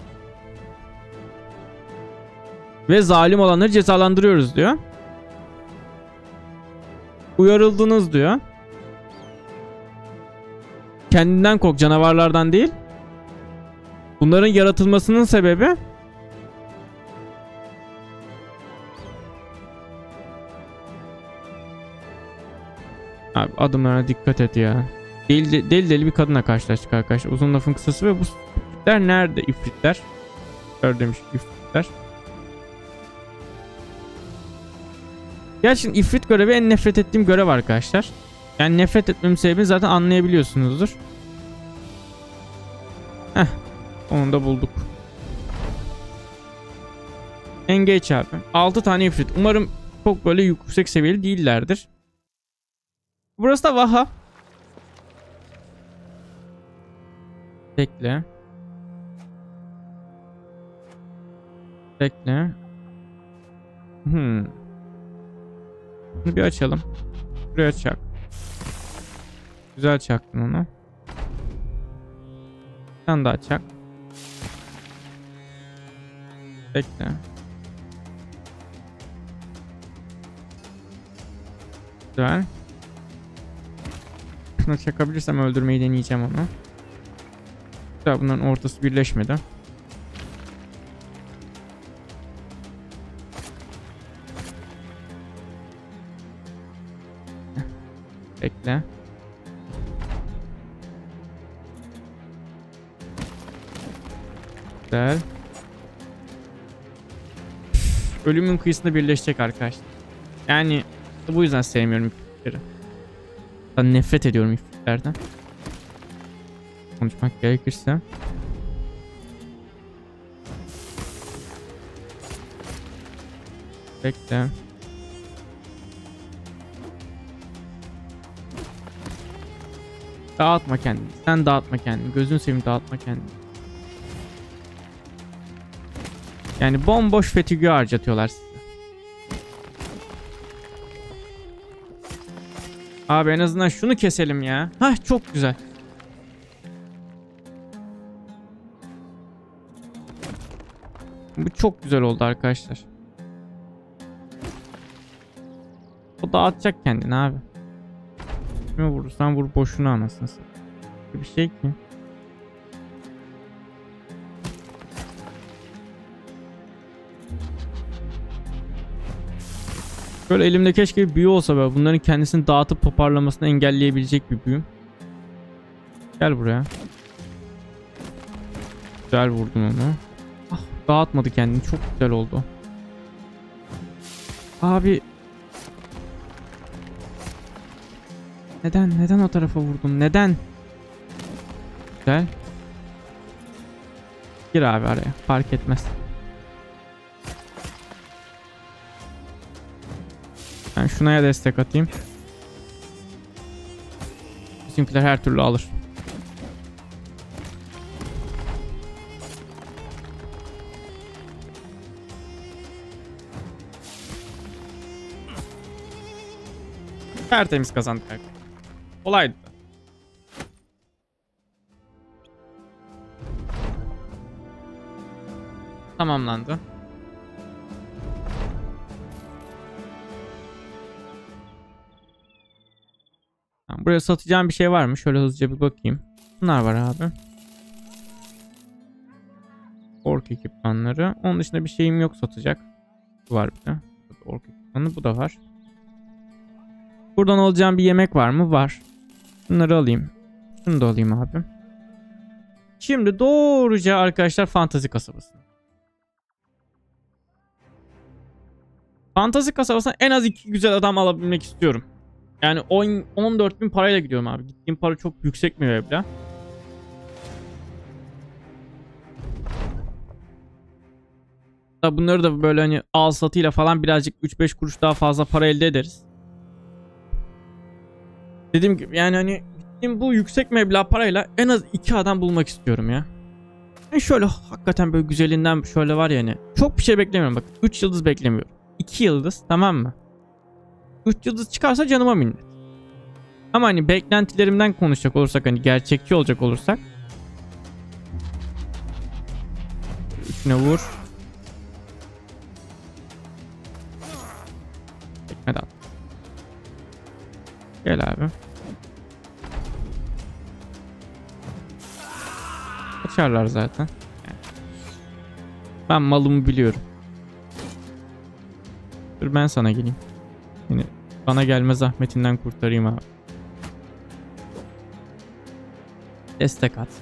Ve zalim olanları cezalandırıyoruz diyor. Uyarıldınız diyor. Kendinden kork, canavarlardan değil. Bunların yaratılmasının sebebi abi adımlarına dikkat et ya. Deli bir kadınla karşılaştık arkadaşlar. Uzun lafın kısası ve bu ifritler nerede? İfritler. Demiş ifritler. Gerçekten ifrit görevi en nefret ettiğim görev arkadaşlar. Yani nefret etmemin sebebini zaten anlayabiliyorsunuzdur. Heh. Onu da bulduk. Engage abi. 6 tane ifrit. Umarım çok böyle yüksek seviyeli değillerdir. Burası da Vaha. Bekle. Bekle. Bunu bir açalım. Buraya çak. Güzel çaktın onu. Sen daha çak. Bekle. Güzel. Şunu çakabilirsem öldürmeyi deneyeceğim onu. Güzel, bunların ortası birleşmedi. Bekle. Güzel. Ölümün kıyısında birleşecek arkadaşlar. Yani bu yüzden sevmiyorum ifritleri. Ben nefret ediyorum ifritlerden. Konuşmak gerekirse. Bekle. Dağıtma kendini. Sen dağıtma kendini. Gözün seveyim, dağıtma kendini. Yani bomboş fetügü harcatıyorlar size. Abi en azından şunu keselim ya. Hah, çok güzel. Bu çok güzel oldu arkadaşlar. O dağıtacak kendini abi. Kime vurursan vur boşuna anasını satayım. Bir şey ki. Böyle elimde keşke bir büyü olsa be. Bunların kendisini dağıtıp toparlamasını engelleyebilecek bir büyü. Gel buraya. Güzel vurdun onu. Ah, dağıtmadı kendini. Çok güzel oldu. Abi. Neden o tarafa vurdum? Neden? Güzel. Gir abi araya. Fark etmez. Ben şunaya destek atayım. Bizimkiler her türlü alır. Tertemiz kazandık. Kolaydı. Tamamlandı. Buraya satacağım bir şey var mı? Şöyle hızlıca bir bakayım. Bunlar var abi. Ork ekipmanları. Onun dışında bir şeyim yok satacak. Bu var bir de. Ork ekipmanı. Bu da var. Buradan alacağım bir yemek var mı? Var. Bunları alayım. Şunu da alayım abi. Şimdi doğruca arkadaşlar Fantazi kasabasına. Fantazi kasabasına en az 2 güzel adam alabilmek istiyorum. Yani 14.000 parayla gidiyorum abi. Gittiğim para çok yüksek mi Meblağ? Bunları da böyle hani al satıyla falan birazcık 3-5 kuruş daha fazla para elde ederiz. Dediğim gibi yani hani gittiğim bu yüksek meblağ parayla en az 2 adam bulmak istiyorum ya. Yani şöyle hakikaten böyle güzelinden şöyle var ya hani. Çok bir şey beklemiyorum bak. 3 yıldız beklemiyorum. 2 yıldız, tamam mı? 3 yıldız çıkarsa canıma minnet. Ama hani beklentilerimden konuşacak olursak, hani gerçekçi olacak olursak. Üçüne vur. Tekmeden. Gel abi. Kaçarlar zaten. Ben malımı biliyorum. Dur ben sana geleyim. Yani bana gelme zahmetinden kurtarayım abi. Destek at.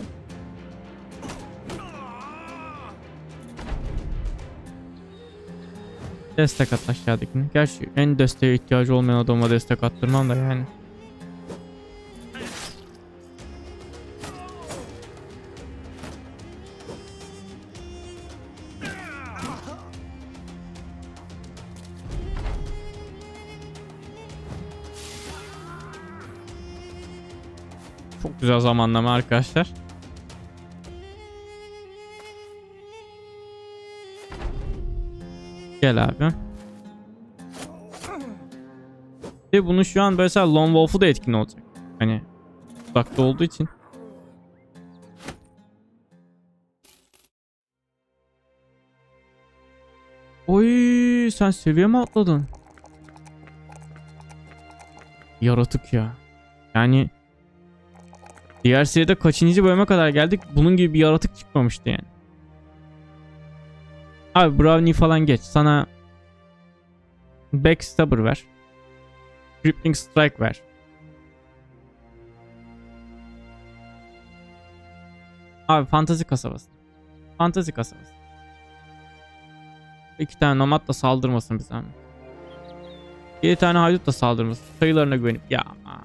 Destek at aşağıdakini. Gerçi en desteğe ihtiyacı olmayan adama destek attırmam da yani. Çok güzel zamanlama arkadaşlar. Gel abi. Ve bunu şu an mesela Lone Wolf'u da etkin olacak. Hani uzakta olduğu için. Oy, sen seviye mi atladın? Yaratık ya. Yani diğer seride kaçıncı bölüme kadar geldik? Bunun gibi bir yaratık çıkmamıştı yani. Abi Brownie falan geç. Sana Backstabber ver. Crippling Strike ver. Abi Fantazi kasabası. Fantazi kasabası. 2 tane nomad da saldırmasın bize. 7 tane haydut da saldırmasın. Sayılarına güvenip ya.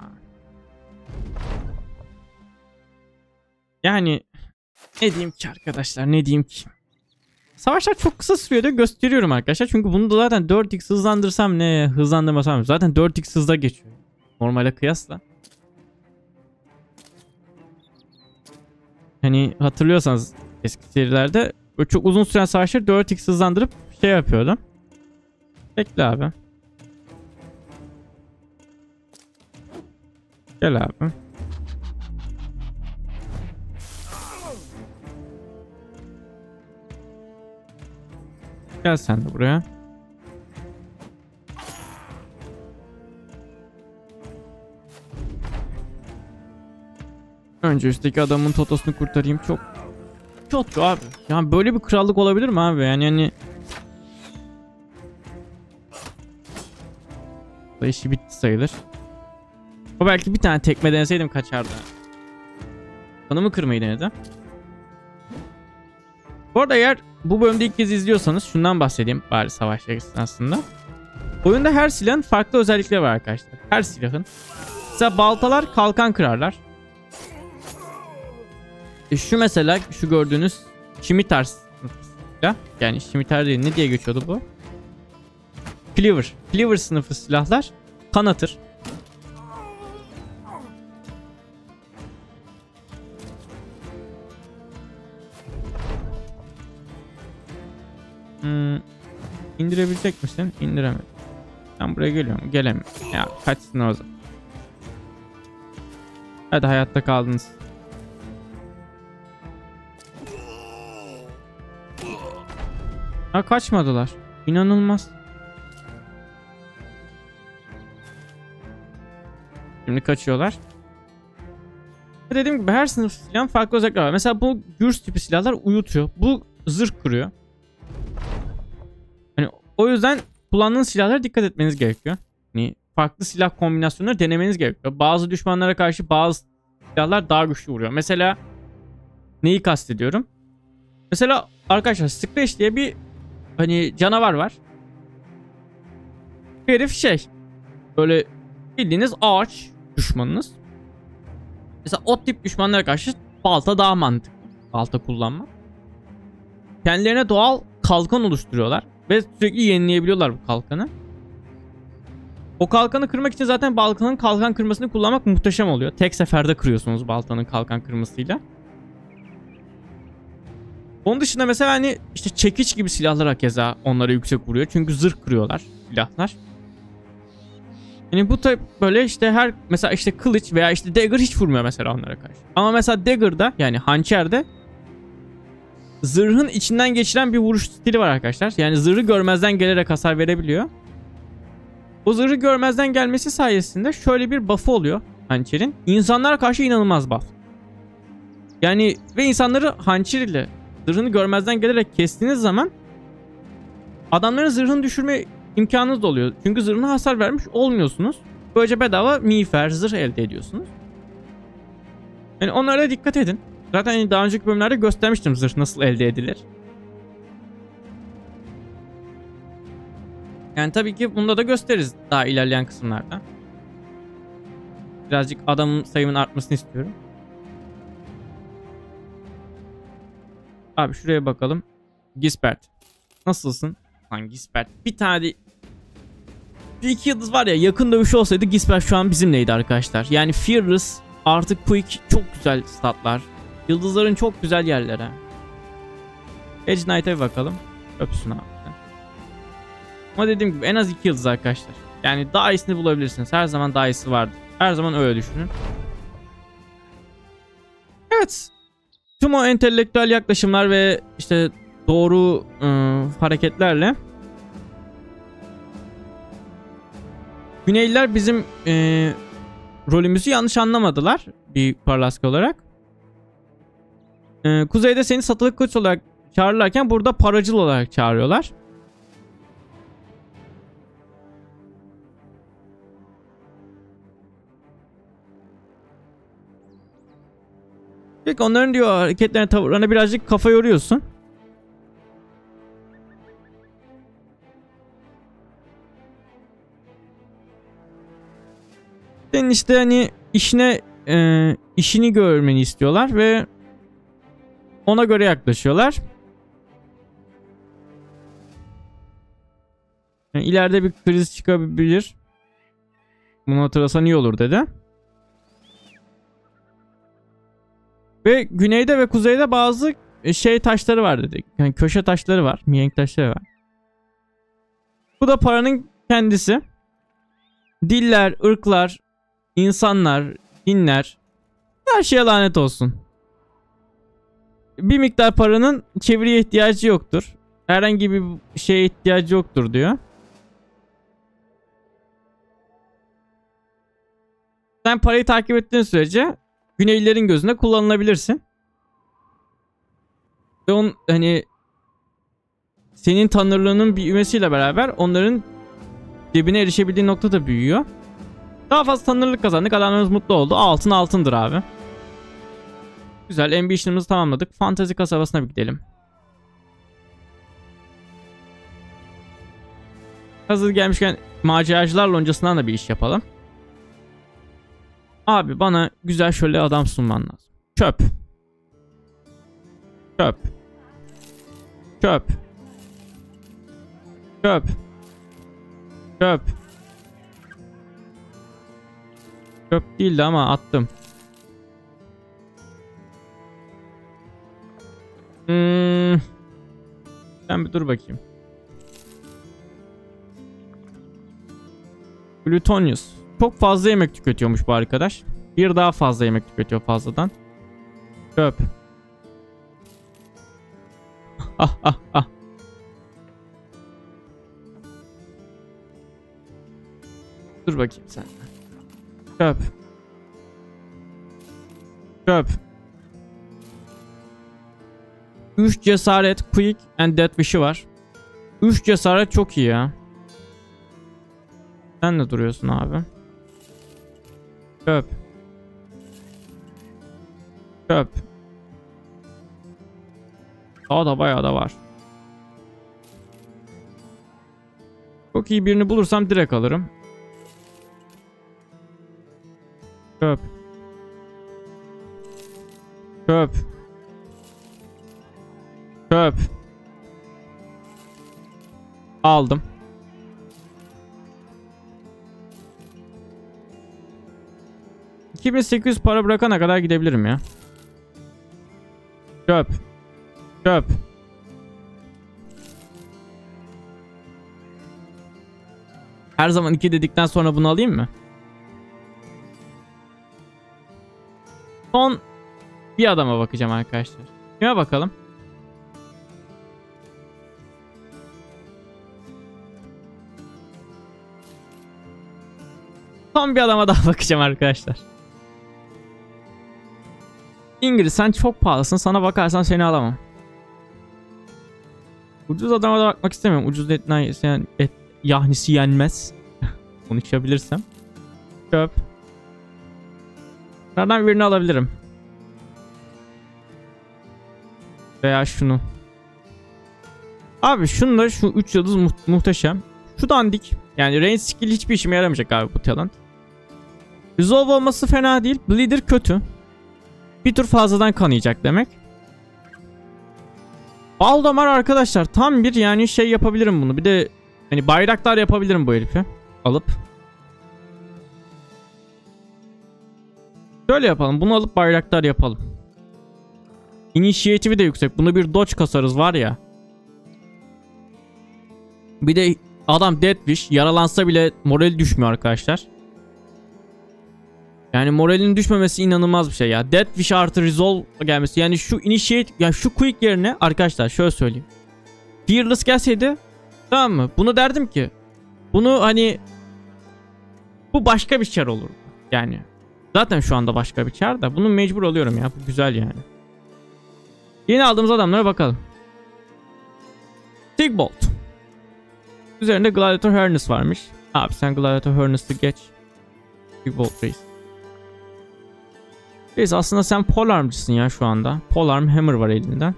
Yani ne diyeyim ki arkadaşlar, ne diyeyim ki. Savaşlar çok kısa sürüyor diye gösteriyorum arkadaşlar. Çünkü bunu da zaten 4x hızlandırsam ne, hızlandırmasam zaten 4x hızla geçiyor. Normale kıyasla. Hani hatırlıyorsanız eski serilerde böyle çok uzun süren savaşları 4x hızlandırıp şey yapıyordum. Bekle abi. Gel abi. Gel sen de buraya. Önce üstteki adamın totosunu kurtarayım. Çok abi. Yani böyle bir krallık olabilir mi abi? Yani bu işi bitti sayılır. O belki bir tane tekme deneseydim kaçardı. Kanımı kırmayı denedi. Bu arada eğer bu bölümde ilk kez izliyorsanız şundan bahsedeyim bari savaşlar esnasında. Oyunda her silahın farklı özellikleri var arkadaşlar. Her silahın Mesela baltalar kalkan kırarlar. Şu mesela şu gördüğünüz scimitar silah. Yani scimitar değil, ne diye geçiyordu bu? Cleaver. Cleaver sınıfı silahlar kanatır. İndirebilecek misin? İndiremedim. Ben buraya geliyorum. Gelemiyorum. Ya kaçsın o zaman. Hadi hayatta kaldınız. Ha, kaçmadılar. İnanılmaz. Şimdi kaçıyorlar. Dediğim gibi her sınıf silahın farklı özellikleri var. Mesela bu gürs tipi silahlar uyutuyor. Bu zırh kırıyor. Hani o yüzden kullandığınız silahlara dikkat etmeniz gerekiyor. Hani farklı silah kombinasyonları denemeniz gerekiyor. Bazı düşmanlara karşı bazı silahlar daha güçlü vuruyor. Mesela neyi kastediyorum? Mesela arkadaşlar Scratch diye bir hani canavar var. Bir herif böyle bildiğiniz ağaç düşmanınız. Mesela o tip düşmanlara karşı balta daha mantıklı. Balta kullanma. Kendilerine doğal kalkan oluşturuyorlar. Ve sürekli yenileyebiliyorlar bu kalkanı. O kalkanı kırmak için zaten baltanın kalkan kırmasını kullanmak muhteşem oluyor. Tek seferde kırıyorsunuz baltanın kalkan kırmasıyla. Onun dışında mesela hani işte çekiç gibi silahlar keza onlara yüksek vuruyor. Çünkü zırh kırıyorlar silahlar. Yani bu tabi böyle işte her mesela işte kılıç veya işte dagger hiç vurmuyor mesela onlara karşı. Ama mesela dagger'da yani hançerde zırhın içinden geçiren bir vuruş stili var arkadaşlar. Yani zırhı görmezden gelerek hasar verebiliyor. O zırhı görmezden gelmesi sayesinde şöyle bir buff'ı oluyor hançerin. İnsanlara karşı inanılmaz buff. Yani ve insanları hançer ile zırhını görmezden gelerek kestiğiniz zaman adamların zırhını düşürme imkanınız da oluyor. Çünkü zırhına hasar vermiş olmuyorsunuz. Böylece bedava miğfer, zırh elde ediyorsunuz. Yani onlara dikkat edin. Zaten daha önceki bölümlerde göstermiştim zırh nasıl elde edilir. Yani tabii ki bunda da gösteririz daha ilerleyen kısımlarda. Birazcık adamın sayımın artmasını istiyorum. Abi şuraya bakalım. Gisbert. Nasılsın? Lan Gisbert. Bir tane de... Bir iki yıldız var ya, yakın dövüşü olsaydı Gisbert şu an bizimleydi arkadaşlar. Yani Fearless artık Quick çok güzel statlar. Yıldızların çok güzel yerlere. Edge Knight'a bir bakalım. Öpsün abi. Ama dediğim gibi en az 2 yıldız arkadaşlar. Yani daha iyisini bulabilirsiniz. Her zaman daha iyisi vardır. Her zaman öyle düşünün. Evet. Tüm o entelektüel yaklaşımlar ve işte doğru hareketlerle Güneyliler bizim rolümüzü yanlış anlamadılar bir Parlaska olarak. Kuzeyde seni satılık koç olarak çağırırlarken burada paracıl olarak çağırıyorlar. Peki onların diyor hareketlerine, tavırlarına birazcık kafa yoruyorsun. Senin işte hani işini görmeni istiyorlar ve ona göre yaklaşıyorlar. Yani ileride bir kriz çıkabilir. Bunu hatırlasan iyi olur dedi. Ve güneyde ve kuzeyde bazı taşları var dedi. Yani köşe taşları var. Mihenk taşları var. Bu da paranın kendisi. Diller, ırklar, insanlar, dinler, her şeye lanet olsun. Bir miktar paranın çeviriye ihtiyacı yoktur. Herhangi bir şeye ihtiyacı yoktur diyor. Sen parayı takip ettiğin sürece Güneylilerin gözünde kullanılabilirsin. Ve hani senin tanrılığının büyümesiyle beraber onların cebine erişebildiği nokta da büyüyor. Daha fazla tanrılık kazandık. Adamlarımız mutlu oldu. Altın altındır abi. Güzel. Ambition'ımızı tamamladık. Fantezi kasabasına bir gidelim. Hazır gelmişken maceracılar loncasından da bir iş yapalım. Abi bana güzel şöyle adam sunman lazım. Çöp. Çöp. Çöp. Çöp. Çöp. Çöp değildi ama attım. Sen bir dur bakayım. Plutonius. Çok fazla yemek tüketiyormuş bu arkadaş. Bir daha fazla yemek tüketiyor fazladan. Çöp. Ah ah ah. Dur bakayım sen. Çöp. Çöp. 3 cesaret, quick and death wish'i var. 3 cesaret çok iyi ya. Sen de duruyorsun abi. Çöp. Çöp. Daha da bayağı da var. Çok iyi birini bulursam direkt alırım. Çöp. Çöp. Çöp. Aldım. $2800 para bırakana kadar gidebilirim ya. Çöp. Çöp. Her zaman 2 dedikten sonra bunu alayım mı? Son bir adama bakacağım arkadaşlar. Kime bakalım? Son bir adama daha bakacağım arkadaşlar. İngiliz sen çok pahalısın. Sana bakarsan seni alamam. Ucuz adama da bakmak istemiyorum. Ucuz et yahnisi yenmez. Konuşabilirsem. Çöp. Bunlardan birini alabilirim. Veya şunu. Abi şunla şu 3 yıldız muhteşem. Şu dandik. Yani range skill hiçbir işime yaramayacak abi bu talent. Resolve olması fena değil. Bleeder kötü. Bir tur fazladan kanayacak demek. Aldamar arkadaşlar tam bir yani şey yapabilirim bunu. Bir de hani bayraktar yapabilirim bu herifi. Alıp. Şöyle yapalım. Bunu alıp bayraktar yapalım. İnisiyatifi de yüksek. Bunu bir dodge kasarız var ya. Bir de adam Death Wish. Yaralansa bile morali düşmüyor arkadaşlar. Yani moralinin düşmemesi inanılmaz bir şey ya. Death Wish artı Resolve gelmesi. Yani şu Initiate, ya şu Quick yerine arkadaşlar şöyle söyleyeyim. Fearless gelseydi tamam mı? Bunu derdim ki. Bunu hani bu başka bir çar olur. Yani zaten şu anda başka bir çar da. Bunu mecbur oluyorum ya. Bu güzel yani. Yeni aldığımız adamlara bakalım. Sigbolt. Üzerinde Gladiator Harness varmış. Abi sen Gladiator Harness'ı geç. Sigbolt Reis. Reis aslında sen polearmcısın ya şu anda. Polearm Hammer var elinden.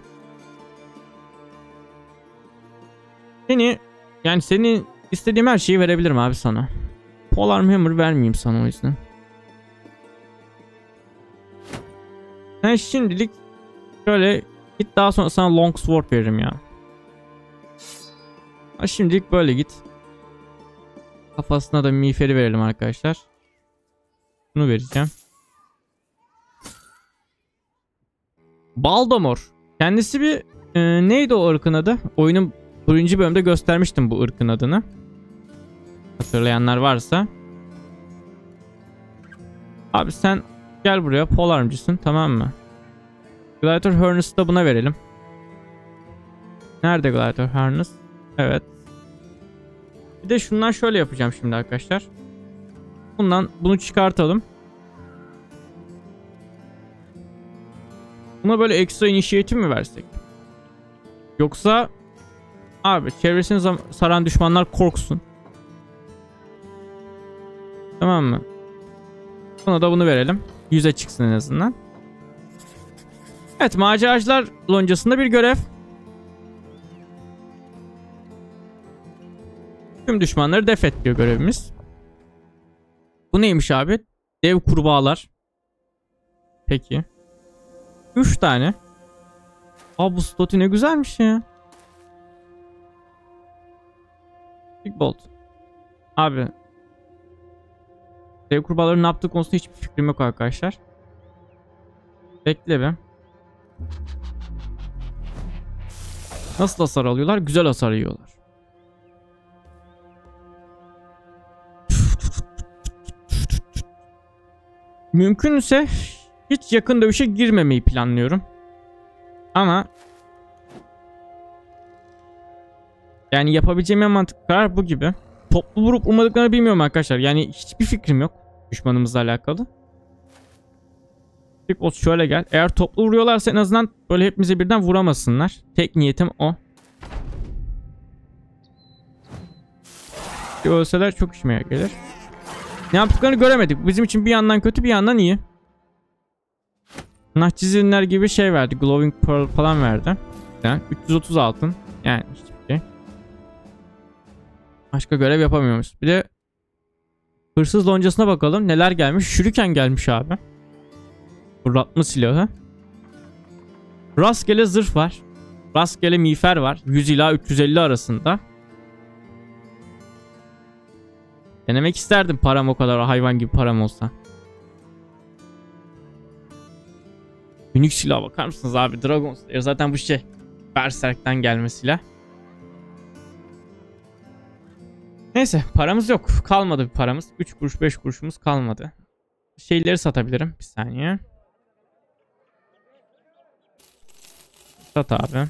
Senin istediğim her şeyi verebilirim abi sana. Polearm Hammer vermeyeyim sana o yüzden. Ben şimdilik şöyle git, daha sonra sana Long Sword veririm ya. Şimdilik böyle git. Kafasına da miğferi verelim arkadaşlar. Bunu vereceğim. Baldomor. Kendisi bir neydi o ırkın adı? Oyunun birinci bölümde göstermiştim bu ırkın adını. Hatırlayanlar varsa. Abi sen gel buraya, polearmcısın tamam mı? Gladiator Harness'ı da buna verelim. Nerede Gladiator Harness? Evet. Bir de şundan şöyle yapacağım şimdi arkadaşlar. Bunu çıkartalım. Buna böyle ekstra inisiyatif mi versek? Yoksa abi çevresini saran düşmanlar korksun. Tamam mı? Buna da bunu verelim. 100'e çıksın en azından. Evet, maceracılar loncasında bir görev. Tüm düşmanları def et diyor görevimiz. Bu neymiş abi? Dev kurbağalar. Peki. 3 tane. Aa, bu slot'u ne güzelmiş ya. Big Bolt. Abi. Dev kurbağaların ne yaptığı konusunda hiçbir fikrim yok arkadaşlar. Bekle be. Nasıl hasar alıyorlar? Güzel hasar yiyorlar. Mümkünse hiç yakın dövüşe girmemeyi planlıyorum. Ama yani yapabileceğim en mantıklı karar bu gibi. Toplu vurup vurmadıklarını bilmiyorum arkadaşlar. Yani hiçbir fikrim yok düşmanımızla alakalı. Big Boss şöyle gel. Eğer toplu vuruyorlarsa en azından böyle hepimize birden vuramasınlar. Tek niyetim o. Ölseler çok işime gelir. Ne yaptıklarını göremedik. Bizim için bir yandan kötü bir yandan iyi. Nakçizinler gibi şey verdi. Glowing Pearl falan verdi. Yani 330 altın. Yani hiçbir şey. Başka görev yapamıyoruz. Bir de hırsız loncasına bakalım. Neler gelmiş. Shuriken gelmiş abi. Fırlatma silahı. Rastgele zırh var. Rastgele miğfer var. 100 ila 350 arasında. Denemek isterdim param o kadar hayvan gibi param olsa. Unik silah bakar mısınız abi? Dragon Slayer zaten bu şey. Berserk'ten gelme silah. Neyse paramız yok. Kalmadı bir paramız. 3 kuruş 5 kuruşumuz kalmadı. Şeyleri satabilirim. Bir saniye. Sat abi.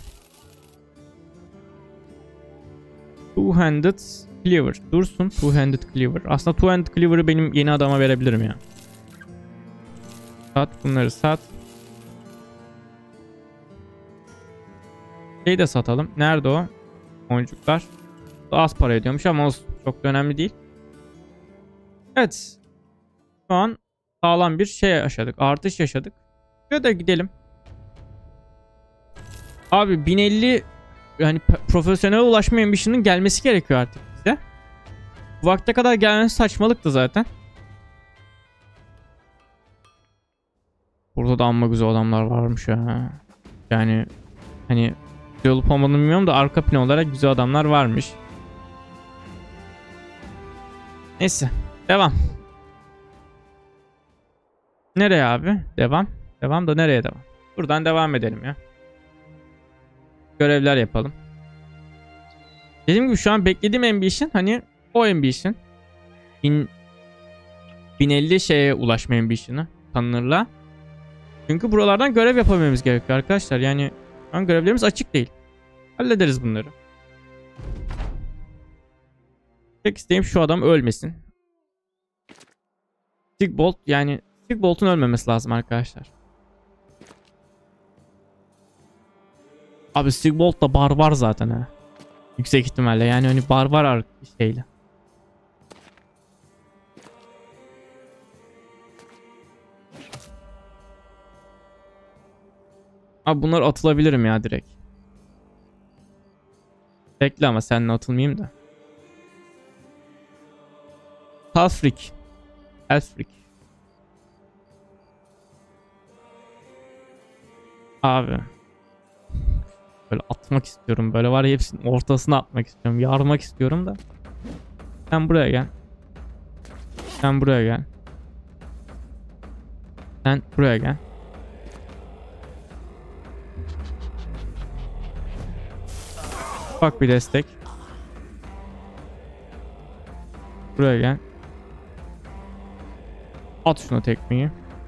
Two-handed cleaver. Dursun. Two-handed cleaver. Aslında two-handed cleaver'ı benim yeni adama verebilirim ya. Sat bunları sat. Şeyi de satalım. Nerede o? Boncuklar. Az para ediyormuş ama çok da önemli değil. Evet. Şu an sağlam bir şey yaşadık. Artış yaşadık. Şuraya da gidelim. Abi 1050 yani profesyonel ulaşma ambition'ın gelmesi gerekiyor artık bize. Bu vakte kadar gelmesi saçmalıktı zaten. Burada da amma güzel adamlar varmış ya. Yani hani güzel olup olmadığını bilmiyorum da arka plan olarak güzel adamlar varmış. Neyse. Devam. Nereye abi? Devam. Devam da nereye devam? Buradan devam edelim ya. Görevler yapalım. Dediğim gibi şu an beklediğim ambition hani o ambition. 1050 şeye ulaşma ambition'ı tanınırla. Çünkü buralardan görev yapamamız gerekiyor arkadaşlar. Yani şu an görevlerimiz açık değil. Hallederiz bunları. Tek isteğim şu adam ölmesin. Sigbolt yani Sigbolt'un ölmemesi lazım arkadaşlar. Abi Sigbolt'ta bar var zaten ha. Yüksek ihtimalle yani hani bar var şeyle. Abi bunlar atılabilirim ya direkt. Bekle ama seninle atılmayayım da. Halfrik. Halfrik. Abi. Böyle atmak istiyorum. Böyle var ya hepsinin ortasına atmak istiyorum. Yarmak istiyorum da. Sen buraya gel. Sen buraya gel. Sen buraya gel. Bak bir destek. Buraya gel. At şunu tekmeyi.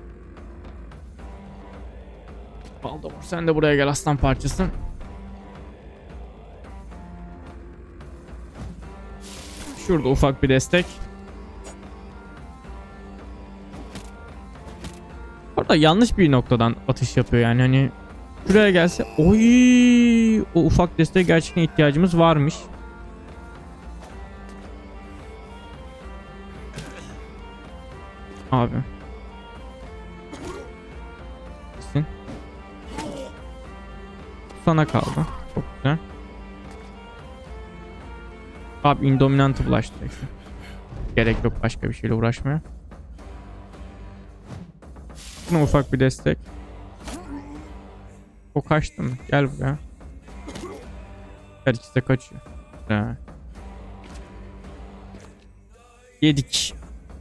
Baldamur sen de buraya gel aslan parçası. Şurada ufak bir destek. Orada yanlış bir noktadan atış yapıyor yani hani şuraya gelse oy o ufak desteğe gerçekten ihtiyacımız varmış. Abi. Kesin. Sana kaldı. Çok güzel. Abi indominantı bulaştıracaksın. Gerek yok başka bir şeyle uğraşmaya. Buna ufak bir destek. O kaçtı mı? Gel buraya. Her ikisi de kaçıyor. Ha. Yedik.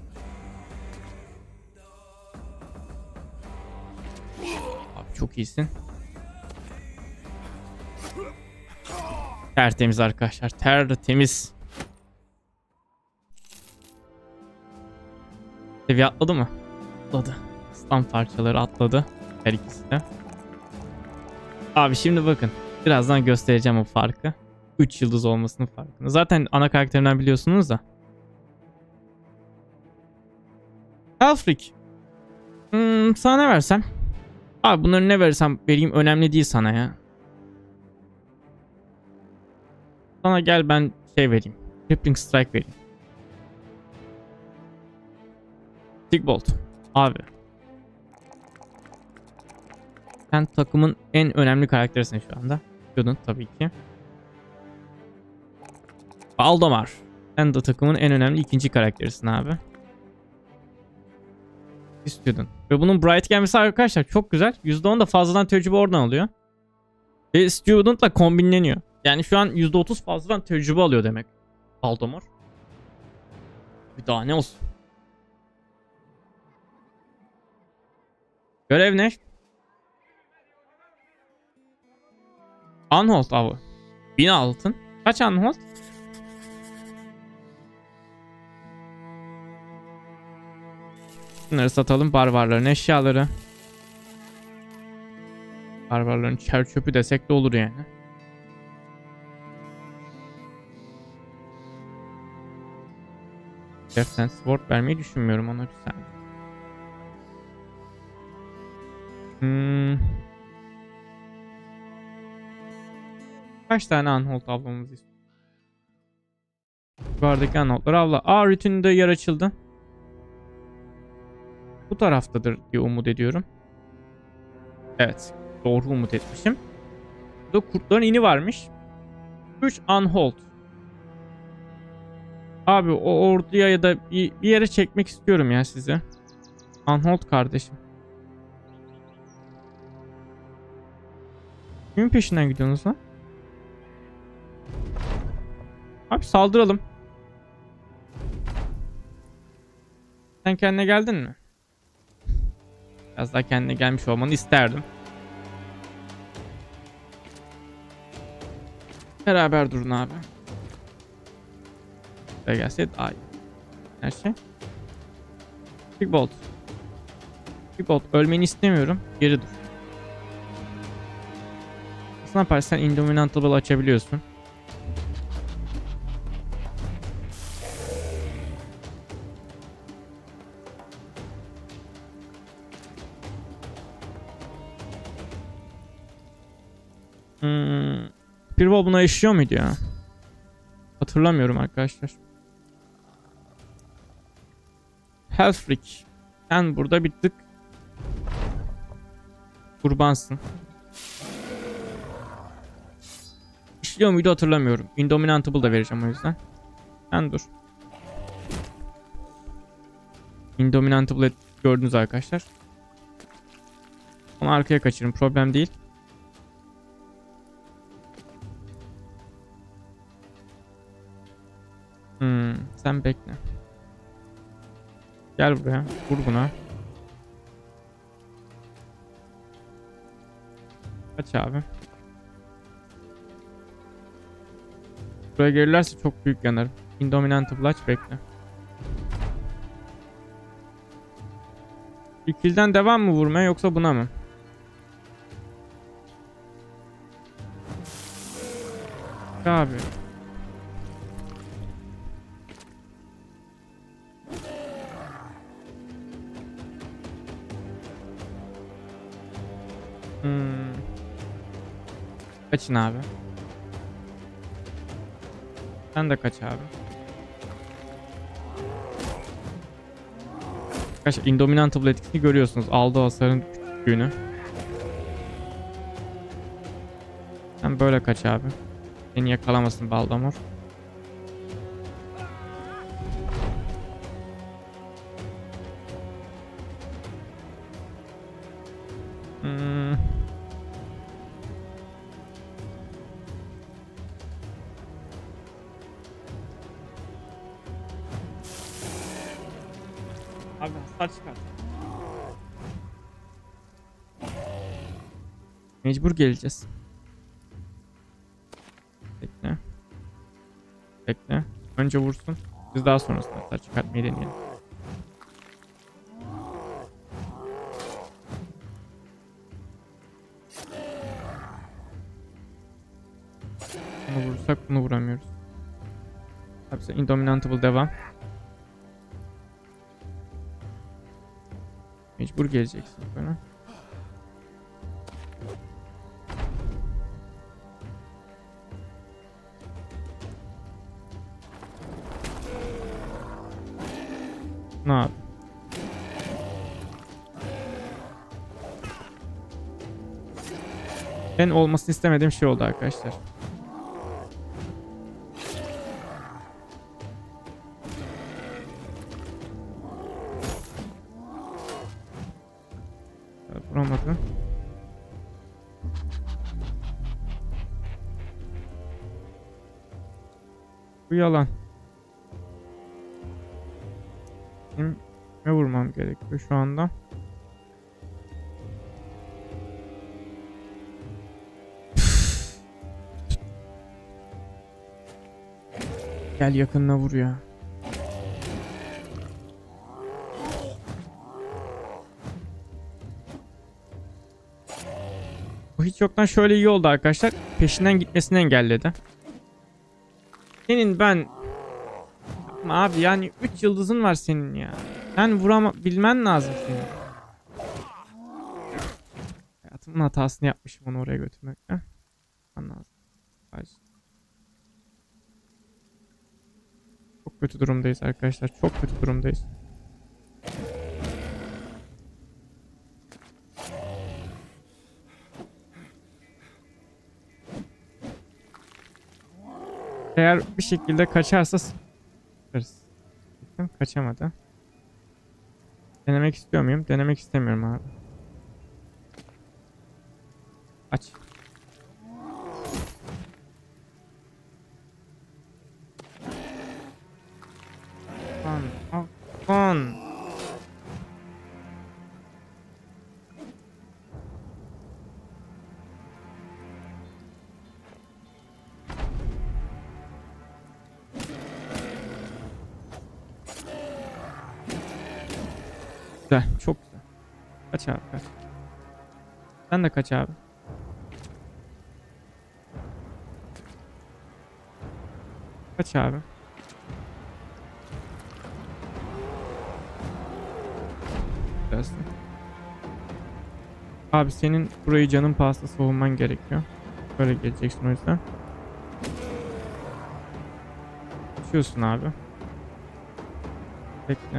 Abi çok iyisin. Tertemiz arkadaşlar. Tertemiz. Seviye atladı mı? Atladı. Aslan parçaları atladı. Her ikisi de. Abi şimdi bakın. Birazdan göstereceğim o farkı. 3 yıldız olmasının farkını. Zaten ana karakterinden biliyorsunuz da. Alfrik. Sana ne versem? Abi bunları ne versem vereyim önemli değil sana ya. Sana gel ben şey vereyim. Crippling Strike vereyim. Sigbolt. Abi. Sen takımın en önemli karakterisin şu anda. Student tabii ki. Valdemar. Sen de takımın en önemli ikinci karakterisin abi. Student. Ve bunun Bright gelmesi arkadaşlar çok güzel. %10 da fazladan tecrübe oradan alıyor. Ve Student'la kombinleniyor. Yani şu an %30 fazladan tecrübe alıyor demek. Valdemar. Bir daha ne olsun. Görev ne? Unhold avı. 1000 altın. Kaç Unhold? Bunları satalım. Barbarların eşyaları. Barbarların çer çöpü desek de olur yani. Deften Sword vermeyi düşünmüyorum ona bir saniye. Kaç tane Unhold avlamamız istiyor? Yukarıdaki Unhold'ları avla. Rutin'de yer açıldı. Bu taraftadır diye umut ediyorum. Evet. Doğru umut etmişim. Burada kurtların ini varmış. 3 Unhold. Abi o orduya ya da bir yere çekmek istiyorum ya sizi. Unhold kardeşim. Kimin peşinden gidiyorsunuz lan? Abi saldıralım. Sen kendine geldin mi? Biraz daha kendine gelmiş olmanı isterdim. Beraber durun abi. Buraya gelseydi daha iyi. Her şey. Sigbolt. Sigbolt ölmeni istemiyorum. Geri dur. Aslına yaparsan Indomitable açabiliyorsun. Firewall buna yaşıyor muydu ya? Hatırlamıyorum arkadaşlar. Helfric. Sen burada bir tık kurbansın. İşliyor muydu hatırlamıyorum. Indomitable da vereceğim o yüzden. Sen dur. Indomitable gördünüz arkadaşlar. Onu arkaya kaçırın. Problem değil. Sen bekle. Gel buraya. Vur buna. Kaç abi. Buraya gelirlerse çok büyük yanarım. Indomitable aç bekle. İkilden devam mı vurmaya yoksa buna mı? Abi. Kaçın abi. Sen de kaç abi. Arkadaşlar Indomitable etkisini görüyorsunuz. Aldığı hasarın küçüklüğünü. Sen böyle kaç abi. Seni yakalamasın Valdemar. Abi hasar çıkart. Mecbur geleceğiz. Bekle. Bekle. Önce vursun. Biz daha sonrasında hasar çıkartmayı deneyelim. Bunu vurursak bunu vuramıyoruz. Abi sen Indominantable devam. Mecbur geleceksin böyle. Ne yap? Ben olmasını istemediğim şey oldu arkadaşlar. Vuramadı. Bu yalan. Benim ne vurmam gerekiyor şu anda? Gel yakınına vur ya. Bu hiç yoktan şöyle iyi oldu arkadaşlar. Peşinden gitmesini engelledi. Senin ben... Yapma abi yani 3 yıldızın var senin ya. Sen bilmen lazım senin. Hayatımın hatasını yapmışım onu oraya götürmekle. Lazım. Çok kötü durumdayız arkadaşlar. Çok kötü durumdayız. Eğer bir şekilde kaçarsa sıkırız. Kaçamadı. Denemek istiyor muyum? Denemek istemiyorum abi. Aç. Fun. Güzel, çok güzel. Kaç abi kaç. Sen de kaç abi. Kaç abi. Güzelsin. Abi senin burayı canın pahasına savunman gerekiyor. Böyle geleceksin o yüzden. Uçuyorsun abi. Bekle.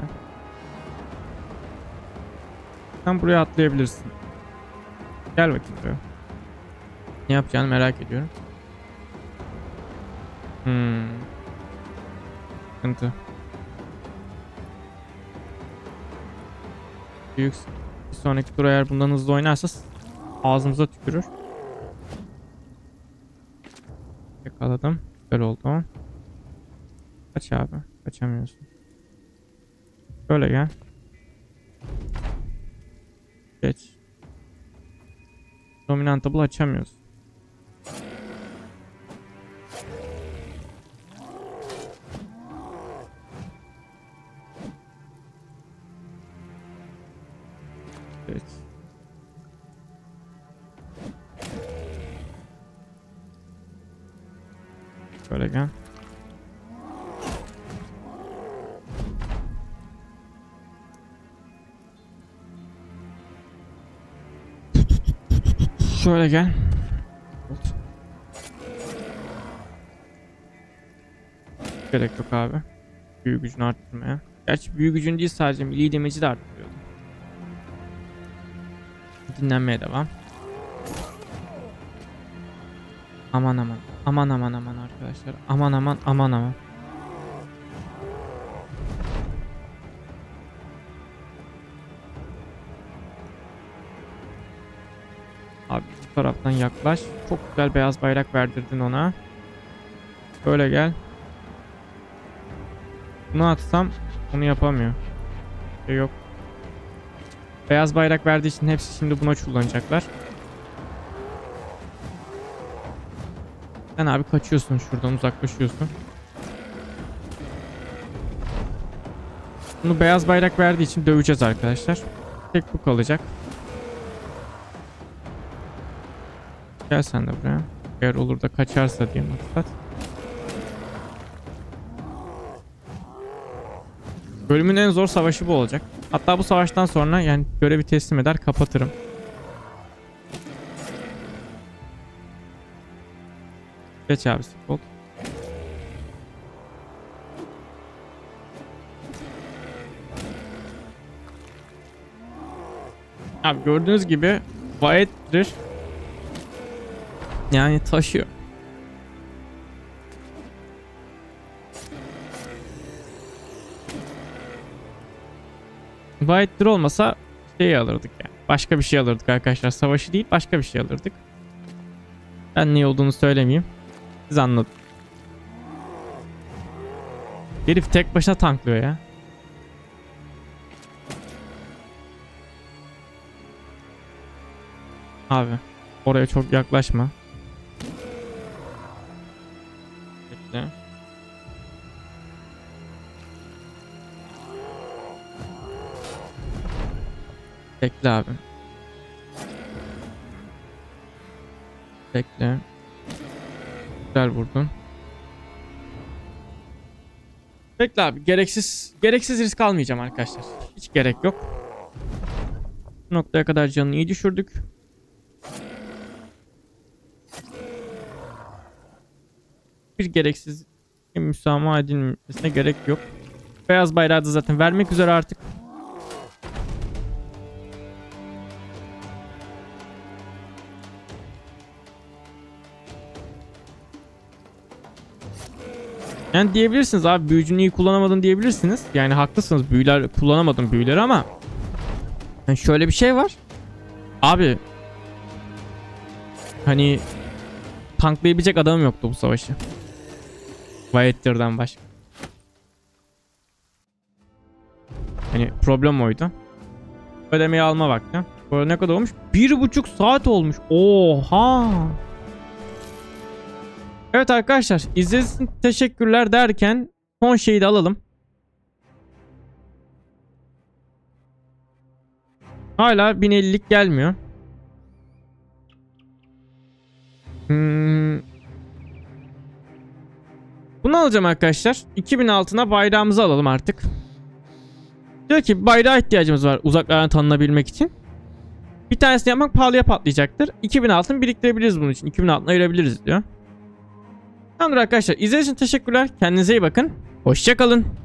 Sen buraya atlayabilirsin. Gel bakayım buraya. Ne yapacağını merak ediyorum. Sıkıntı. Büyük. Bir sonraki tur eğer bundan hızlı oynarsa ağzımıza tükürür. Yakaladım. Güzel oldu. Kaç abi. Kaçamıyorsun. Böyle gel. Geç. Dominantable açamıyorsun. Geç. Böyle gel. Şöyle gel. Gerek yok abi. Büyü gücünü arttırmaya. Gerçi büyü gücün değil sadece milli damage'i de arttırıyordu. Dinlenmeye devam. Aman aman. Aman aman aman arkadaşlar. Aman aman aman aman. Abi bu taraftan yaklaş. Çok güzel beyaz bayrak verdirdin ona. Böyle gel. Bunu atsam onu yapamıyor. Şey yok. Beyaz bayrak verdiği için hepsi şimdi buna kullanacaklar. Sen abi kaçıyorsun şuradan, uzaklaşıyorsun. Bunu beyaz bayrak verdiği için döveceğiz arkadaşlar. Tek bu kalacak. Gel sen de buraya. Eğer olur da kaçarsa diye maksat. Bölümün en zor savaşı bu olacak. Hatta bu savaştan sonra yani görevi teslim eder kapatırım. Geç abi Sikold. Abi gördüğünüz gibi White'dir. Yani taşıyor. White'dir olmasa şeyi alırdık yani. Başka bir şey alırdık arkadaşlar. Savaşı değil başka bir şey alırdık. Ben ne olduğunu söylemeyeyim. Siz anladın. Herif tek başına tanklıyor ya. Abi oraya çok yaklaşma. Bekle. Bekle abi. Bekle. Güzel vurdun. Bekle abi. Gereksiz risk almayacağım arkadaşlar. Hiç gerek yok. Bu noktaya kadar canını iyi düşürdük. Bir gereksiz müsamaha edilmesine gerek yok. Beyaz bayrağı da zaten vermek üzere artık. Yani diyebilirsiniz abi büyücünü iyi kullanamadın diyebilirsiniz. Yani haklısınız, büyüler kullanamadım büyüleri ama yani şöyle bir şey var. Abi hani tanklayabilecek adamım yoktu bu savaşı. Wyatt'tirden başka. Hani problem oydu. Ödemeyi alma vakti. Bu arada ne kadar olmuş? 1,5 saat olmuş. Oha. Evet arkadaşlar, izlediğiniz için teşekkürler derken son şeyi de alalım. Hala 1050'lik gelmiyor. Bunu alacağım arkadaşlar. 2000 altına bayrağımızı alalım artık. Diyor ki bayrağa ihtiyacımız var uzaklardan tanınabilmek için. Bir tanesini yapmak pahalıya patlayacaktır. 2000 altın biriktirebiliriz bunun için. 2000 altın ayırabiliriz diyor. Tamamdır arkadaşlar. İzlediğiniz için teşekkürler. Kendinize iyi bakın. Hoşça kalın.